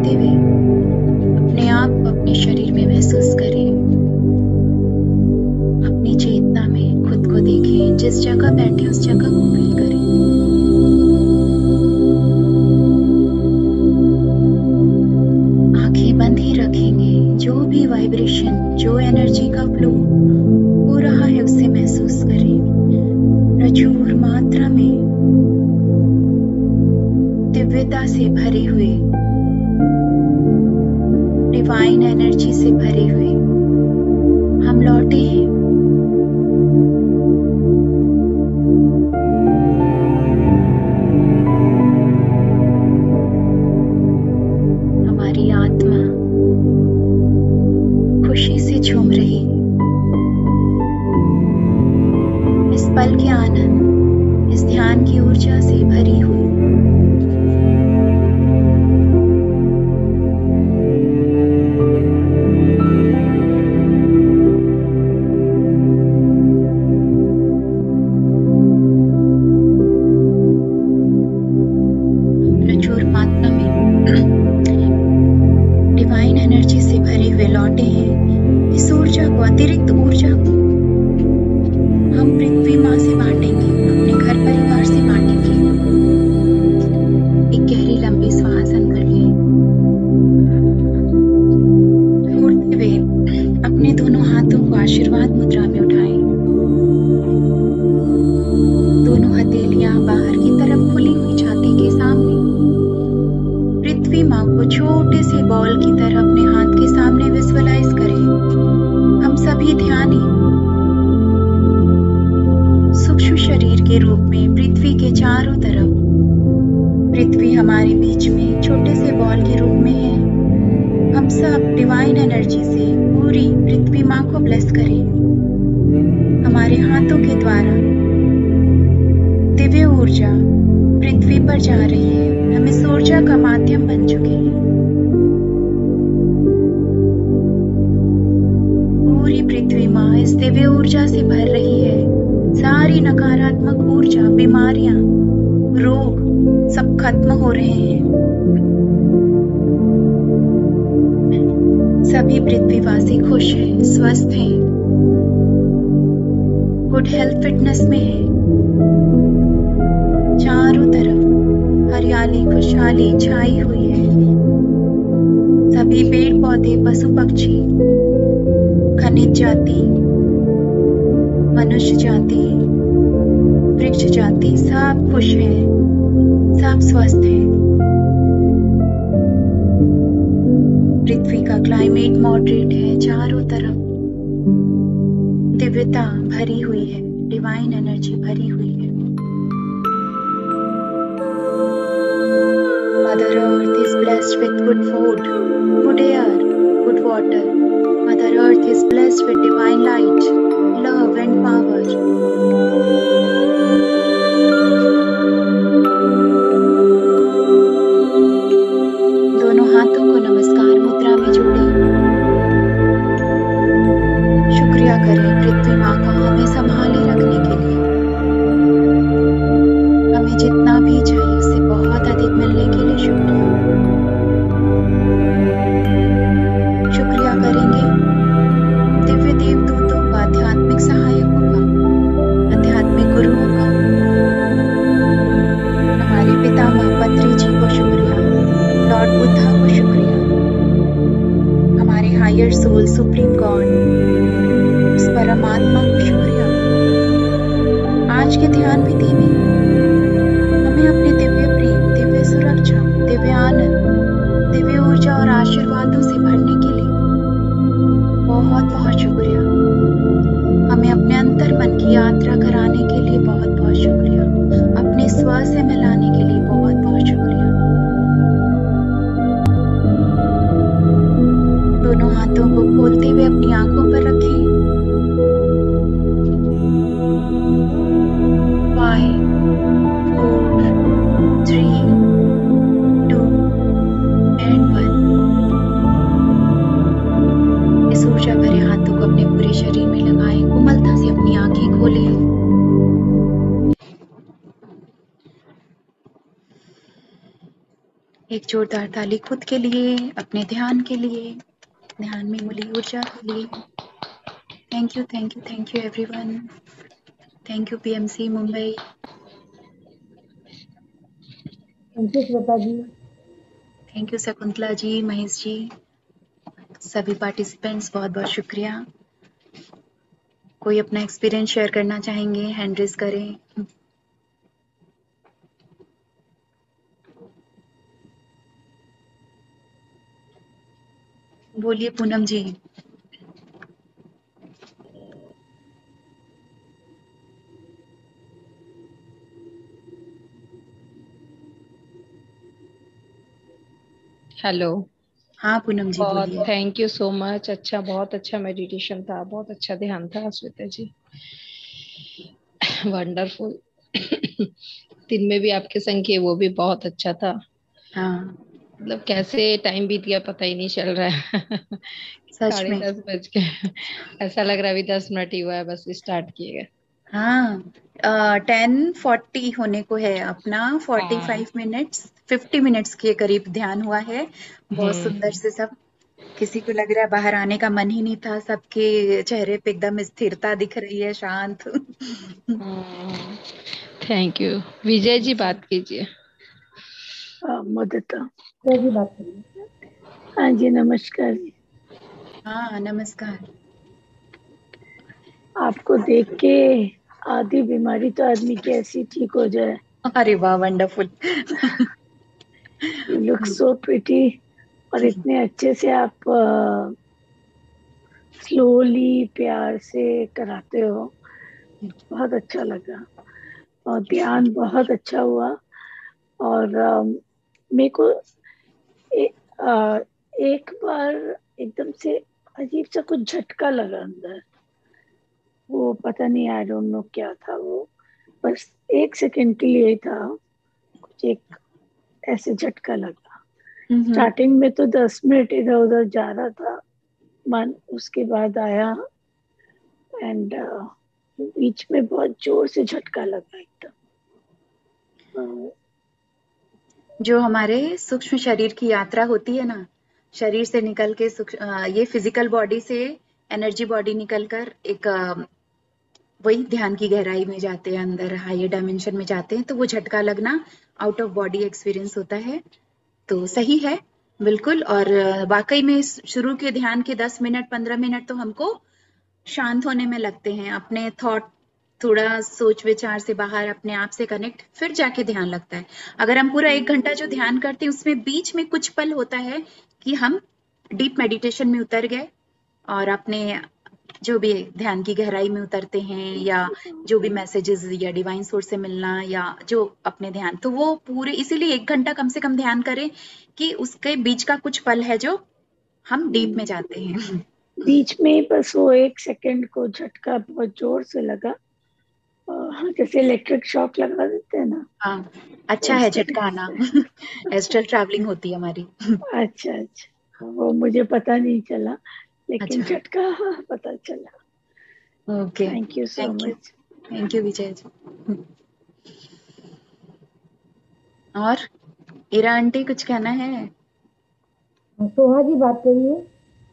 होते हुए अपने आप को अपने शरीर में महसूस करें। अपनी चेतना में खुद को देखें, जिस जगह बैठे उस जगह को फील करें। आंखें बंद ही रखेंगे। जो भी वाइब्रेशन, जो एनर्जी का फ्लो हो रहा है उसे महसूस करें। प्रचुर मात्रा में दिव्यता से भरे हुए, डिवाइन एनर्जी से भरे हुए हम लौटे हैं। हमारी आत्मा खुशी से झूम रही है। इस पल के आनंद, इस ध्यान की ऊर्जा से भरी हुई। प्रचुर मात्रा में डिवाइन एनर्जी से भरे हुए लौटे हैं। इस ऊर्जा को, अतिरिक्त ऊर्जा को हम पृथ्वी माँ से बांटेंगे, अपने घर परिवार से बांटेंगे। एक गहरी लंबी सांस अंदर लें। छोड़ते हुए अपने दोनों हाथों को आशीर्वाद मुद्रा में उठाएं। दोनों हथेलियां बाहर की तरफ खुली हुई छाती के सामने। पृथ्वी माँ को छोटे से बॉल की तरह अपने हाथ के सामने विजुअलाइज करें। हम सभी ध्यानी सूक्ष्म शरीर के रूप में पृथ्वी के चारों तरफ, पृथ्वी हमारे बीच में छोटे से बॉल के रूप में है। हम सब डिवाइन एनर्जी से पूरी पृथ्वी माँ को ब्लेस करें। हमारे हाथों के द्वारा दिव्य ऊर्जा पृथ्वी पर जा रही है। हम इस ऊर्जा का माध्यम बन चुके हैं। पूरी पृथ्वी माँ इस दिव्य ऊर्जा से भर रही है। सारी नकारात्मक ऊर्जा, बीमारियां, रोग सब खत्म हो रहे हैं। सभी पृथ्वीवासी खुश हैं, स्वस्थ हैं, गुड हेल्थ फिटनेस में हैं। चारों तरफ हरियाली, खुशहाली छाई हुई है। सभी पेड़ पौधे, पशु पक्षी, खनिज जाति, मनुष्य जाति, वृक्ष जाति सब खुश हैं, सब स्वस्थ हैं। पृथ्वी का क्लाइमेट मॉडरेट है। चारों तरफ दिव्यता भरी हुई है, डिवाइन एनर्जी भरी हुई है। Mother Earth is blessed with good food, good air, good water. Mother Earth is blessed with divine light, love and power. दोनों हाथों को नमस्कार मुद्रा में जोड़ें। शुक्रिया करें पृथ्वी माँ का हमें संभाले रखने के लिए। हमें जितना भी चाहिए उससे बहुत अधिक मिलने के लिए शुक्रिया। शुक्रिया करेंगे दिव्य देवदूतों का, आध्यात्मिक सहायकों का, आध्यात्मिक गुरुओं का। हमारे पितामह पत्री जी को शुक्रिया, लॉर्ड बुद्धा को शुक्रिया, हमारे हायर सोल, सुप्रीम गॉड, उस परमात्मा को शुक्रिया। आज के ध्यान विधि में हमें अपने दिव्य प्रेम, दिव्य सुरक्षा, दिव्य आनंद, दिव्य ऊर्जा और आशीर्वादों से भरने के लिए बहुत बहुत शुक्रिया। हमें अपने अंतर मन की यात्रा कराने के लिए बहुत बहुत शुक्रिया। अपने स्व से मिलाने के लिए बहुत बहुत शुक्रिया। दोनों हाथों को खोलते हुए अपनी आंखों पर रखें। 5, 4, 3, 2 and 1। इस ऊर्जा भरे हाथों को अपने पूरे शरीर में लगाएं। कोमलता से अपनी आंखें खोलें। एक जोरदार ताली खुद के लिए, अपने ध्यान के लिए, ध्यान में मिली ऊर्जा के लिए। Thank you, thank you, thank you everyone. Thank you PMC Mumbai. Thank you Shweta ji. Thank you Shakuntala ji, Mahesh ji, सभी पार्टिसिपेंट्स बहुत बहुत शुक्रिया। कोई अपना एक्सपीरियंस शेयर करना चाहेंगे, हैंड रेज करें। बोलिए पूनम जी। हेलो। हाँ पूनम जी बहुत बोलिए। Thank you so much. अच्छा, बहुत अच्छा मेडिटेशन था, बहुत अच्छा ध्यान था श्वेता जी। वंडरफुल। दिन में भी आपके संग किए वो भी बहुत अच्छा था। हाँ मतलब कैसे टाइम बीत गया पता ही नहीं चल रहा है। सच में। 10:30 बज के ऐसा लग रहा है अभी 10 मिनट ही हुआ है बस स्टार्ट किए गए। हाँ 10:40 होने को है अपना। हाँ। 45 मिनट्स 50 मिनट्स के करीब ध्यान हुआ है। बहुत सुंदर से सब। किसी को लग रहा है बाहर आने का मन ही नहीं था, सबके चेहरे पे एकदम स्थिरता दिख रही है, शांत। Thank you. विजय जी बात कीजिए। मुदिता। श्वेता जी बात करिए। हाँ जी, नमस्कार जी। हाँ नमस्कार। आपको देख के आधी बीमारी तो आदमी की ऐसी ठीक हो जाए। अरे वाह wonderful. You look so pretty और इतने अच्छे से आप स्लोली प्यार से कराते हो, बहुत अच्छा लगा। और ध्यान बहुत अच्छा हुआ। और मेरे को एक बार एकदम से अजीब सा कुछ झटका लगा अंदर। वो पता नहीं, आई डोंट नो क्या था वो, बस 1 सेकंड के लिए था। कुछ एक ऐसे झटका लगा। स्टार्टिंग में तो 10 मिनट इधर उधर जा रहा था मन, उसके बाद आया एंड बीच में बहुत जोर से झटका लगा एकदम। जो हमारे सूक्ष्म शरीर की यात्रा होती है ना, शरीर से निकल के ये फिजिकल बॉडी से एनर्जी बॉडी निकलकर एक वही ध्यान की गहराई में जाते हैं, अंदर हायर डायमेंशन में जाते हैं, तो वो झटका लगना आउट ऑफ बॉडी एक्सपीरियंस होता है। तो सही है बिल्कुल। और वाकई में शुरू के ध्यान के 10 मिनट 15 मिनट तो हमको शांत होने में लगते हैं, अपने थॉट थोड़ा सोच विचार से बाहर, अपने आप से कनेक्ट, फिर जाके ध्यान लगता है। अगर हम पूरा 1 घंटा जो ध्यान करते हैं उसमें बीच में कुछ पल होता है कि हम डीप मेडिटेशन में उतर गए और अपने जो भी ध्यान की गहराई में उतरते हैं, या जो भी मैसेजेस या डिवाइन सोर्स से मिलना, या जो अपने ध्यान, तो वो पूरे इसीलिए 1 घंटा कम से कम ध्यान करें कि उसके बीच का कुछ पल है जो हम डीप में जाते हैं। बीच में बस वो 1 सेकंड को झटका बहुत जोर से लगा, जैसे इलेक्ट्रिक शॉक लगा देते हैं ना। हाँ अच्छा है झटका आना। एस्ट्रल ट्रैवलिंग होती है हमारी। अच्छा अच्छा, वो मुझे पता नहीं चला, लेकिन अच्छा झटका पता चला। Okay. Thank you so thank you, much. Thank you Vijay ji. और इरा आंटी कुछ कहना है? सोहा जी बात करिए।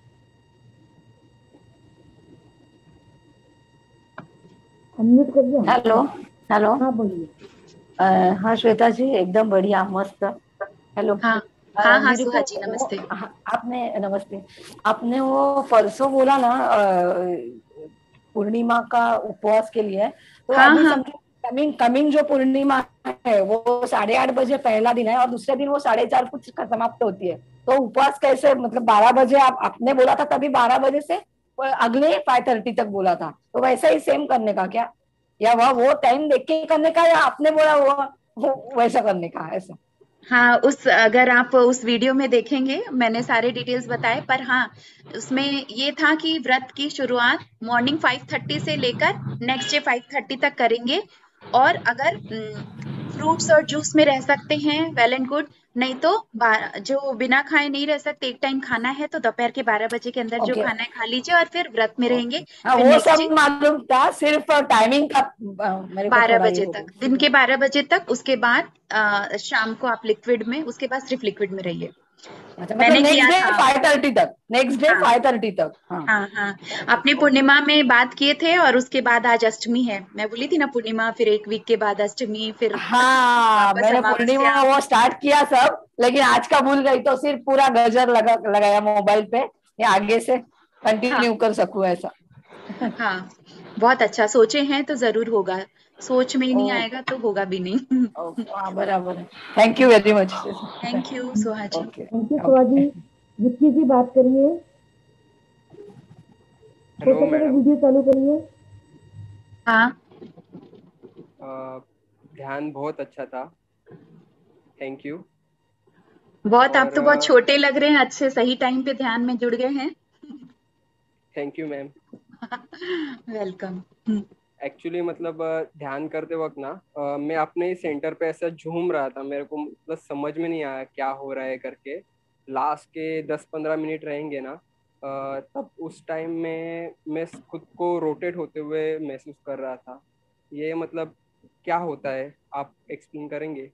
अनम्यूट करिए। Hello hello. हाँ बोलिए। हाँ श्वेता जी, एकदम बढ़िया, मस्त। हेलो। हाँ हाँ हाँ मेरे सुहा को जी नमस्ते। आपने नमस्ते। आपने वो परसों बोला ना पूर्णिमा का उपवास के लिए, तो हाँ अभी हाँ समझो कमिंग कमिंग जो पूर्णिमा है वो 8:30 बजे पहला दिन है और दूसरे दिन वो 4:30 कुछ समाप्त होती है। तो उपवास कैसे, मतलब 12 बजे आपने बोला था, तभी 12 बजे से अगले 5:30 तक बोला था, तो वैसा ही सेम करने का क्या, या वो टाइम देख के करने का, या आपने बोला वो वैसा करने का, ऐसा? हाँ अगर आप उस वीडियो में देखेंगे मैंने सारे डिटेल्स बताए, पर हाँ उसमें ये था कि व्रत की शुरुआत मॉर्निंग 5:30 से लेकर नेक्स्ट डे 5:30 तक करेंगे। और अगर फ्रूट्स और जूस में रह सकते हैं, वेल एंड गुड। नहीं तो जो बिना खाए नहीं रह सकते, एक टाइम खाना है तो दोपहर के 12 बजे के अंदर जो ओके खाना है खा लीजिए और फिर व्रत में रहेंगे। हाँ फिर वो नेक्स्ट सब डे मालूम था, सिर्फ टाइमिंग का मेरे को 12 थोड़ा ये बजे हो तक, दिन के 12 बजे तक। उसके बाद शाम को आप लिक्विड में, उसके बाद सिर्फ लिक्विड में रहिए। अच्छा, मैंने मतलब नेक्स्ट किया डे था। 5:30 तक, नेक्स्ट डे हाँ 5:30 तक। हाँ हाँ हाँ, आपने ओके पूर्णिमा में बात किए थे और उसके बाद आज अष्टमी है। मैं बोली थी ना, पूर्णिमा, फिर एक वीक के बाद अष्टमी, फिर हाँ, वापस मैंने अमावस्या। पूर्णिमा वो स्टार्ट किया सब, लेकिन आज का भूल गई, तो सिर्फ पूरा गजर लगाया मोबाइल पे, या आगे से हाँ कंटिन्यू कर सकूं ऐसा। हाँ, बहुत अच्छा सोचे हैं तो जरूर होगा। सोच में ही नहीं ओ, आएगा तो होगा भी नहीं। हाँ बराबर है। Thank you very much. Thank you Soha ji. Okay thank you Suha okay. जी। विक्की जी बात करिए, हो हेलो सके तो मैडम। वीडियो चालू करिए। हाँ, ध्यान बहुत अच्छा था, थैंक यू। बहुत। आप और तो बहुत छोटे लग रहे हैं, अच्छे सही टाइम पे ध्यान में जुड़ गए हैं। Thank you ma'am. Welcome. Actually मतलब ध्यान करते वक्त ना मैं अपने सेंटर पे ऐसा झूम रहा था, मेरे को मतलब समझ में नहीं आया क्या हो रहा है करके। लास्ट के 10-15 मिनट रहेंगे ना, तब उस टाइम में मैं खुद को रोटेट होते हुए महसूस कर रहा था। ये मतलब क्या होता है, आप एक्सप्लेन करेंगे?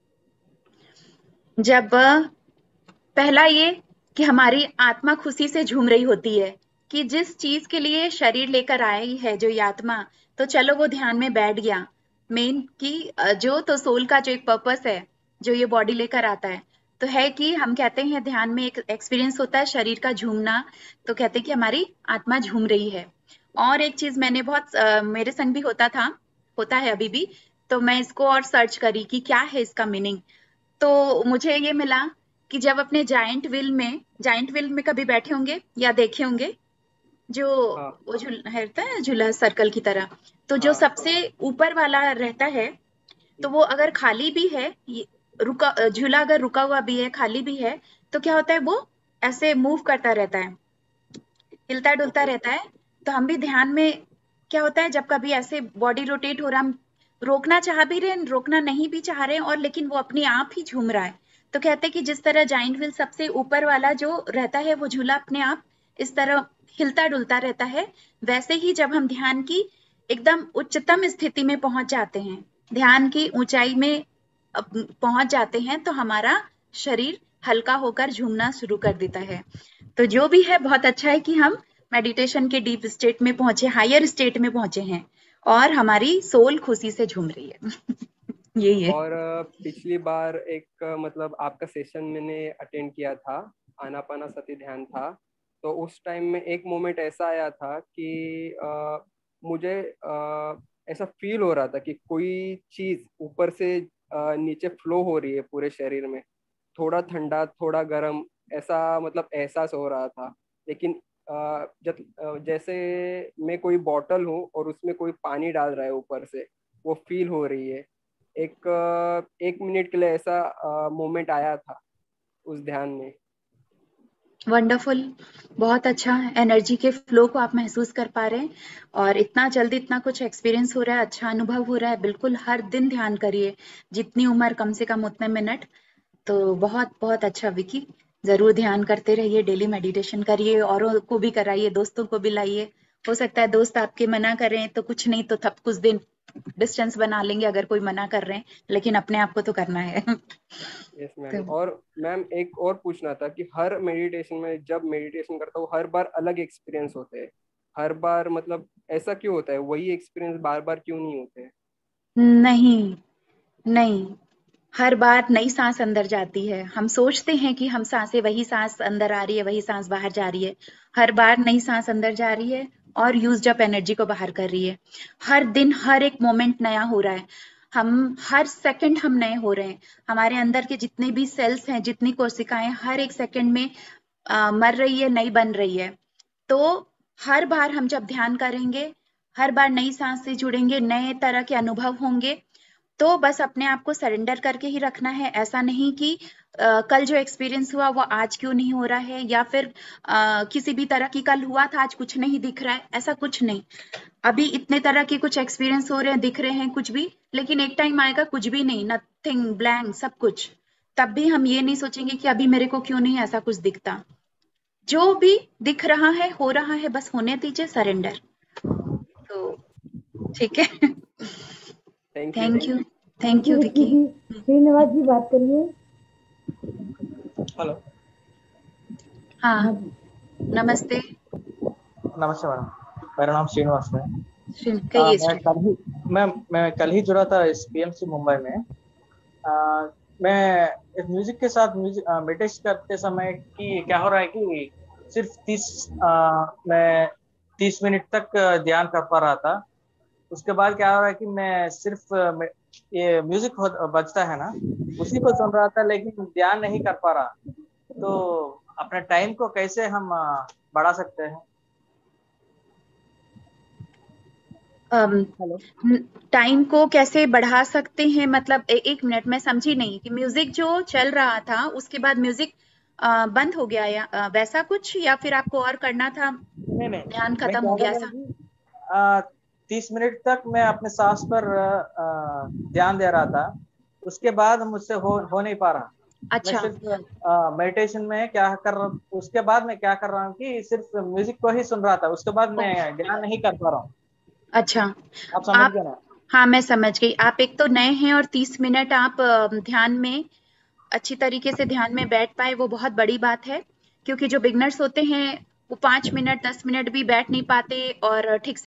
जब पहला ये कि हमारी आत्मा खुशी से झूम रही होती है कि जिस चीज के लिए शरीर लेकर आई है जो ये आत्मा, तो चलो वो ध्यान में बैठ गया। मेन कि जो तो सोल का जो एक पर्पस है, जो ये बॉडी लेकर आता है, तो है कि हम कहते हैं ध्यान में एक एक्सपीरियंस होता है शरीर का झूमना, तो कहते हैं कि हमारी आत्मा झूम रही है। और एक चीज मैंने बहुत मेरे संग भी होता था, होता है अभी भी, तो मैं इसको और सर्च करी कि क्या है इसका मीनिंग। तो मुझे ये मिला कि जब अपने जाइंट व्हील में कभी बैठे होंगे या देखे होंगे, जो हाँ वो रहता है झूला सर्कल की तरह, तो जो हाँ। सबसे ऊपर वाला रहता है, तो वो अगर खाली भी है, रुका झूला अगर रुका हुआ भी है, खाली भी है, तो क्या होता है, वो ऐसे मूव करता रहता है, हिलता डुलता ओके। रहता है। तो हम भी ध्यान में क्या होता है, जब कभी ऐसे बॉडी रोटेट हो रहा, हम रोकना चाह भी रहे हैं, रोकना नहीं भी चाह रहे हैं, और लेकिन वो अपने आप ही झूम रहा है। तो कहते हैं कि जिस तरह जाइंट व्हील सबसे ऊपर वाला जो रहता है, वो झूला अपने आप इस तरह हिलता डुलता रहता है, वैसे ही जब हम ध्यान की एकदम उच्चतम स्थिति में पहुंच जाते हैं, ध्यान की ऊंचाई में पहुंच जाते हैं, तो हमारा शरीर हल्का होकर झूमना शुरू कर देता है। तो जो भी है, बहुत अच्छा है कि हम मेडिटेशन के डीप स्टेट में पहुंचे, हायर स्टेट में पहुंचे हैं, और हमारी सोल खुशी से झूम रही है। यही है। और पिछली बार एक मतलब आपका सेशन मैंने अटेंड किया था, आनापानासती ध्यान था। तो उस टाइम में एक मोमेंट ऐसा आया था कि मुझे ऐसा फील हो रहा था कि कोई चीज़ ऊपर से नीचे फ्लो हो रही है पूरे शरीर में, थोड़ा ठंडा थोड़ा गर्म, ऐसा मतलब एहसास हो रहा था। लेकिन जैसे मैं कोई बॉटल हूँ और उसमें कोई पानी डाल रहा है ऊपर से, वो फील हो रही है। एक मिनट के लिए ऐसा मोमेंट आया था उस ध्यान में। वंडरफुल, बहुत अच्छा। एनर्जी के फ्लो को आप महसूस कर पा रहे हैं, और इतना जल्दी इतना कुछ एक्सपीरियंस हो रहा है, अच्छा अनुभव हो रहा है। बिल्कुल हर दिन ध्यान करिए, जितनी उम्र कम से कम उतने मिनट। तो बहुत बहुत अच्छा विकी, जरूर ध्यान करते रहिए, डेली मेडिटेशन करिए, औरों को भी कराइए, दोस्तों को भी लाइए। हो सकता है दोस्त आपके मना करें तो कुछ नहीं तो तब कुछ दिन डिस्टेंस बना लेंगे अगर कोई मना कर रहे हैं, लेकिन अपने आप को तो करना है। Yes ma'am. तो और मैम एक और पूछना था कि हर मेडिटेशन में जब मेडिटेशन करता हूँ हर बार अलग एक्सपीरियंस होते हैं, हर बार मतलब ऐसा क्यों होता है, वही एक्सपीरियंस बार बार क्यों नहीं होते हैं? नहीं, नहीं, हर बार नई सांस अंदर जाती है। हम सोचते हैं कि हम सांसें, वही सांस अंदर आ रही है, वही सांस बाहर जा रही है। हर बार नई सांस अंदर जा रही है और यूज्ड अप एनर्जी को बाहर कर रही है। हर दिन हर एक मोमेंट नया हो रहा है, हम हर सेकंड हम नए हो रहे हैं। हमारे अंदर के जितने भी सेल्स हैं, जितनी कोशिकाएं हर एक सेकंड में मर रही है, नई बन रही है। तो हर बार हम जब ध्यान करेंगे, हर बार नई सांस से जुड़ेंगे, नए तरह के अनुभव होंगे, तो बस अपने आप को सरेंडर करके ही रखना है। ऐसा नहीं कि कल जो एक्सपीरियंस हुआ वो आज क्यों नहीं हो रहा है, या फिर किसी भी तरह की कल हुआ था आज कुछ नहीं दिख रहा है, ऐसा कुछ नहीं। अभी इतने तरह के कुछ एक्सपीरियंस हो रहे हैं, दिख रहे हैं कुछ भी, लेकिन एक टाइम आएगा कुछ भी नहीं, नथिंग, ब्लैंक, सब कुछ। तब भी हम ये नहीं सोचेंगे कि अभी मेरे को क्यों नहीं ऐसा कुछ दिखता। जो भी दिख रहा है, हो रहा है, बस होने दीजिए, सरेंडर। तो ठीक है। Thank you. Thank you Vicky Vicky. जी। श्रीनिवास जी बात करिए। हेलो। हाँ, हाँ जी। नमस्ते। नमस्ते मैडम, मेरा नाम श्रीनिवास है। कहिए। मैं कल ही जुड़ा था इस पीएमसी मुंबई में। मैं इस म्यूजिक के साथ मेडिटेशन करते समय कि क्या हो रहा है कि सिर्फ मैं 30 मिनट तक ध्यान कर पा रहा था। उसके बाद क्या हो रहा है कि मैं सिर्फ ये म्यूजिक बजता है ना, उसी को सुन रहा था, लेकिन ध्यान नहीं कर पा रहा। तो अपने टाइम को कैसे हम बढ़ा सकते हैं? टाइम को कैसे बढ़ा सकते हैं, मतलब एक मिनट, मैं समझी नहीं कि म्यूजिक जो चल रहा था उसके बाद म्यूजिक बंद हो गया, या वैसा कुछ, या फिर आपको और करना था? नहीं, ध्यान खत्म हो गया ऐसा? 30 मिनट तक मैं अपने सांस पर ध्यान दे रहा था। उसके बाद मुझसे हो नहीं पा रहा। अच्छा। मैं सिर्फ मेडिटेशन में क्या कर रहा, उसके बाद मैं क्या कर रहा हूँ कि सिर्फ म्यूजिक को ही सुन रहा था। उसके बाद मैं ध्यान नहीं कर पा रहा हूँ। अच्छा, आप समझ गए ना? हाँ, मैं समझ गई। आप एक तो नए हैं और 30 मिनट आप ध्यान में अच्छी तरीके से ध्यान में बैठ पाए, वो बहुत बड़ी बात है। क्योंकि जो बिगनर्स होते हैं वो 5 मिनट 10 मिनट भी बैठ नहीं पाते और ठीक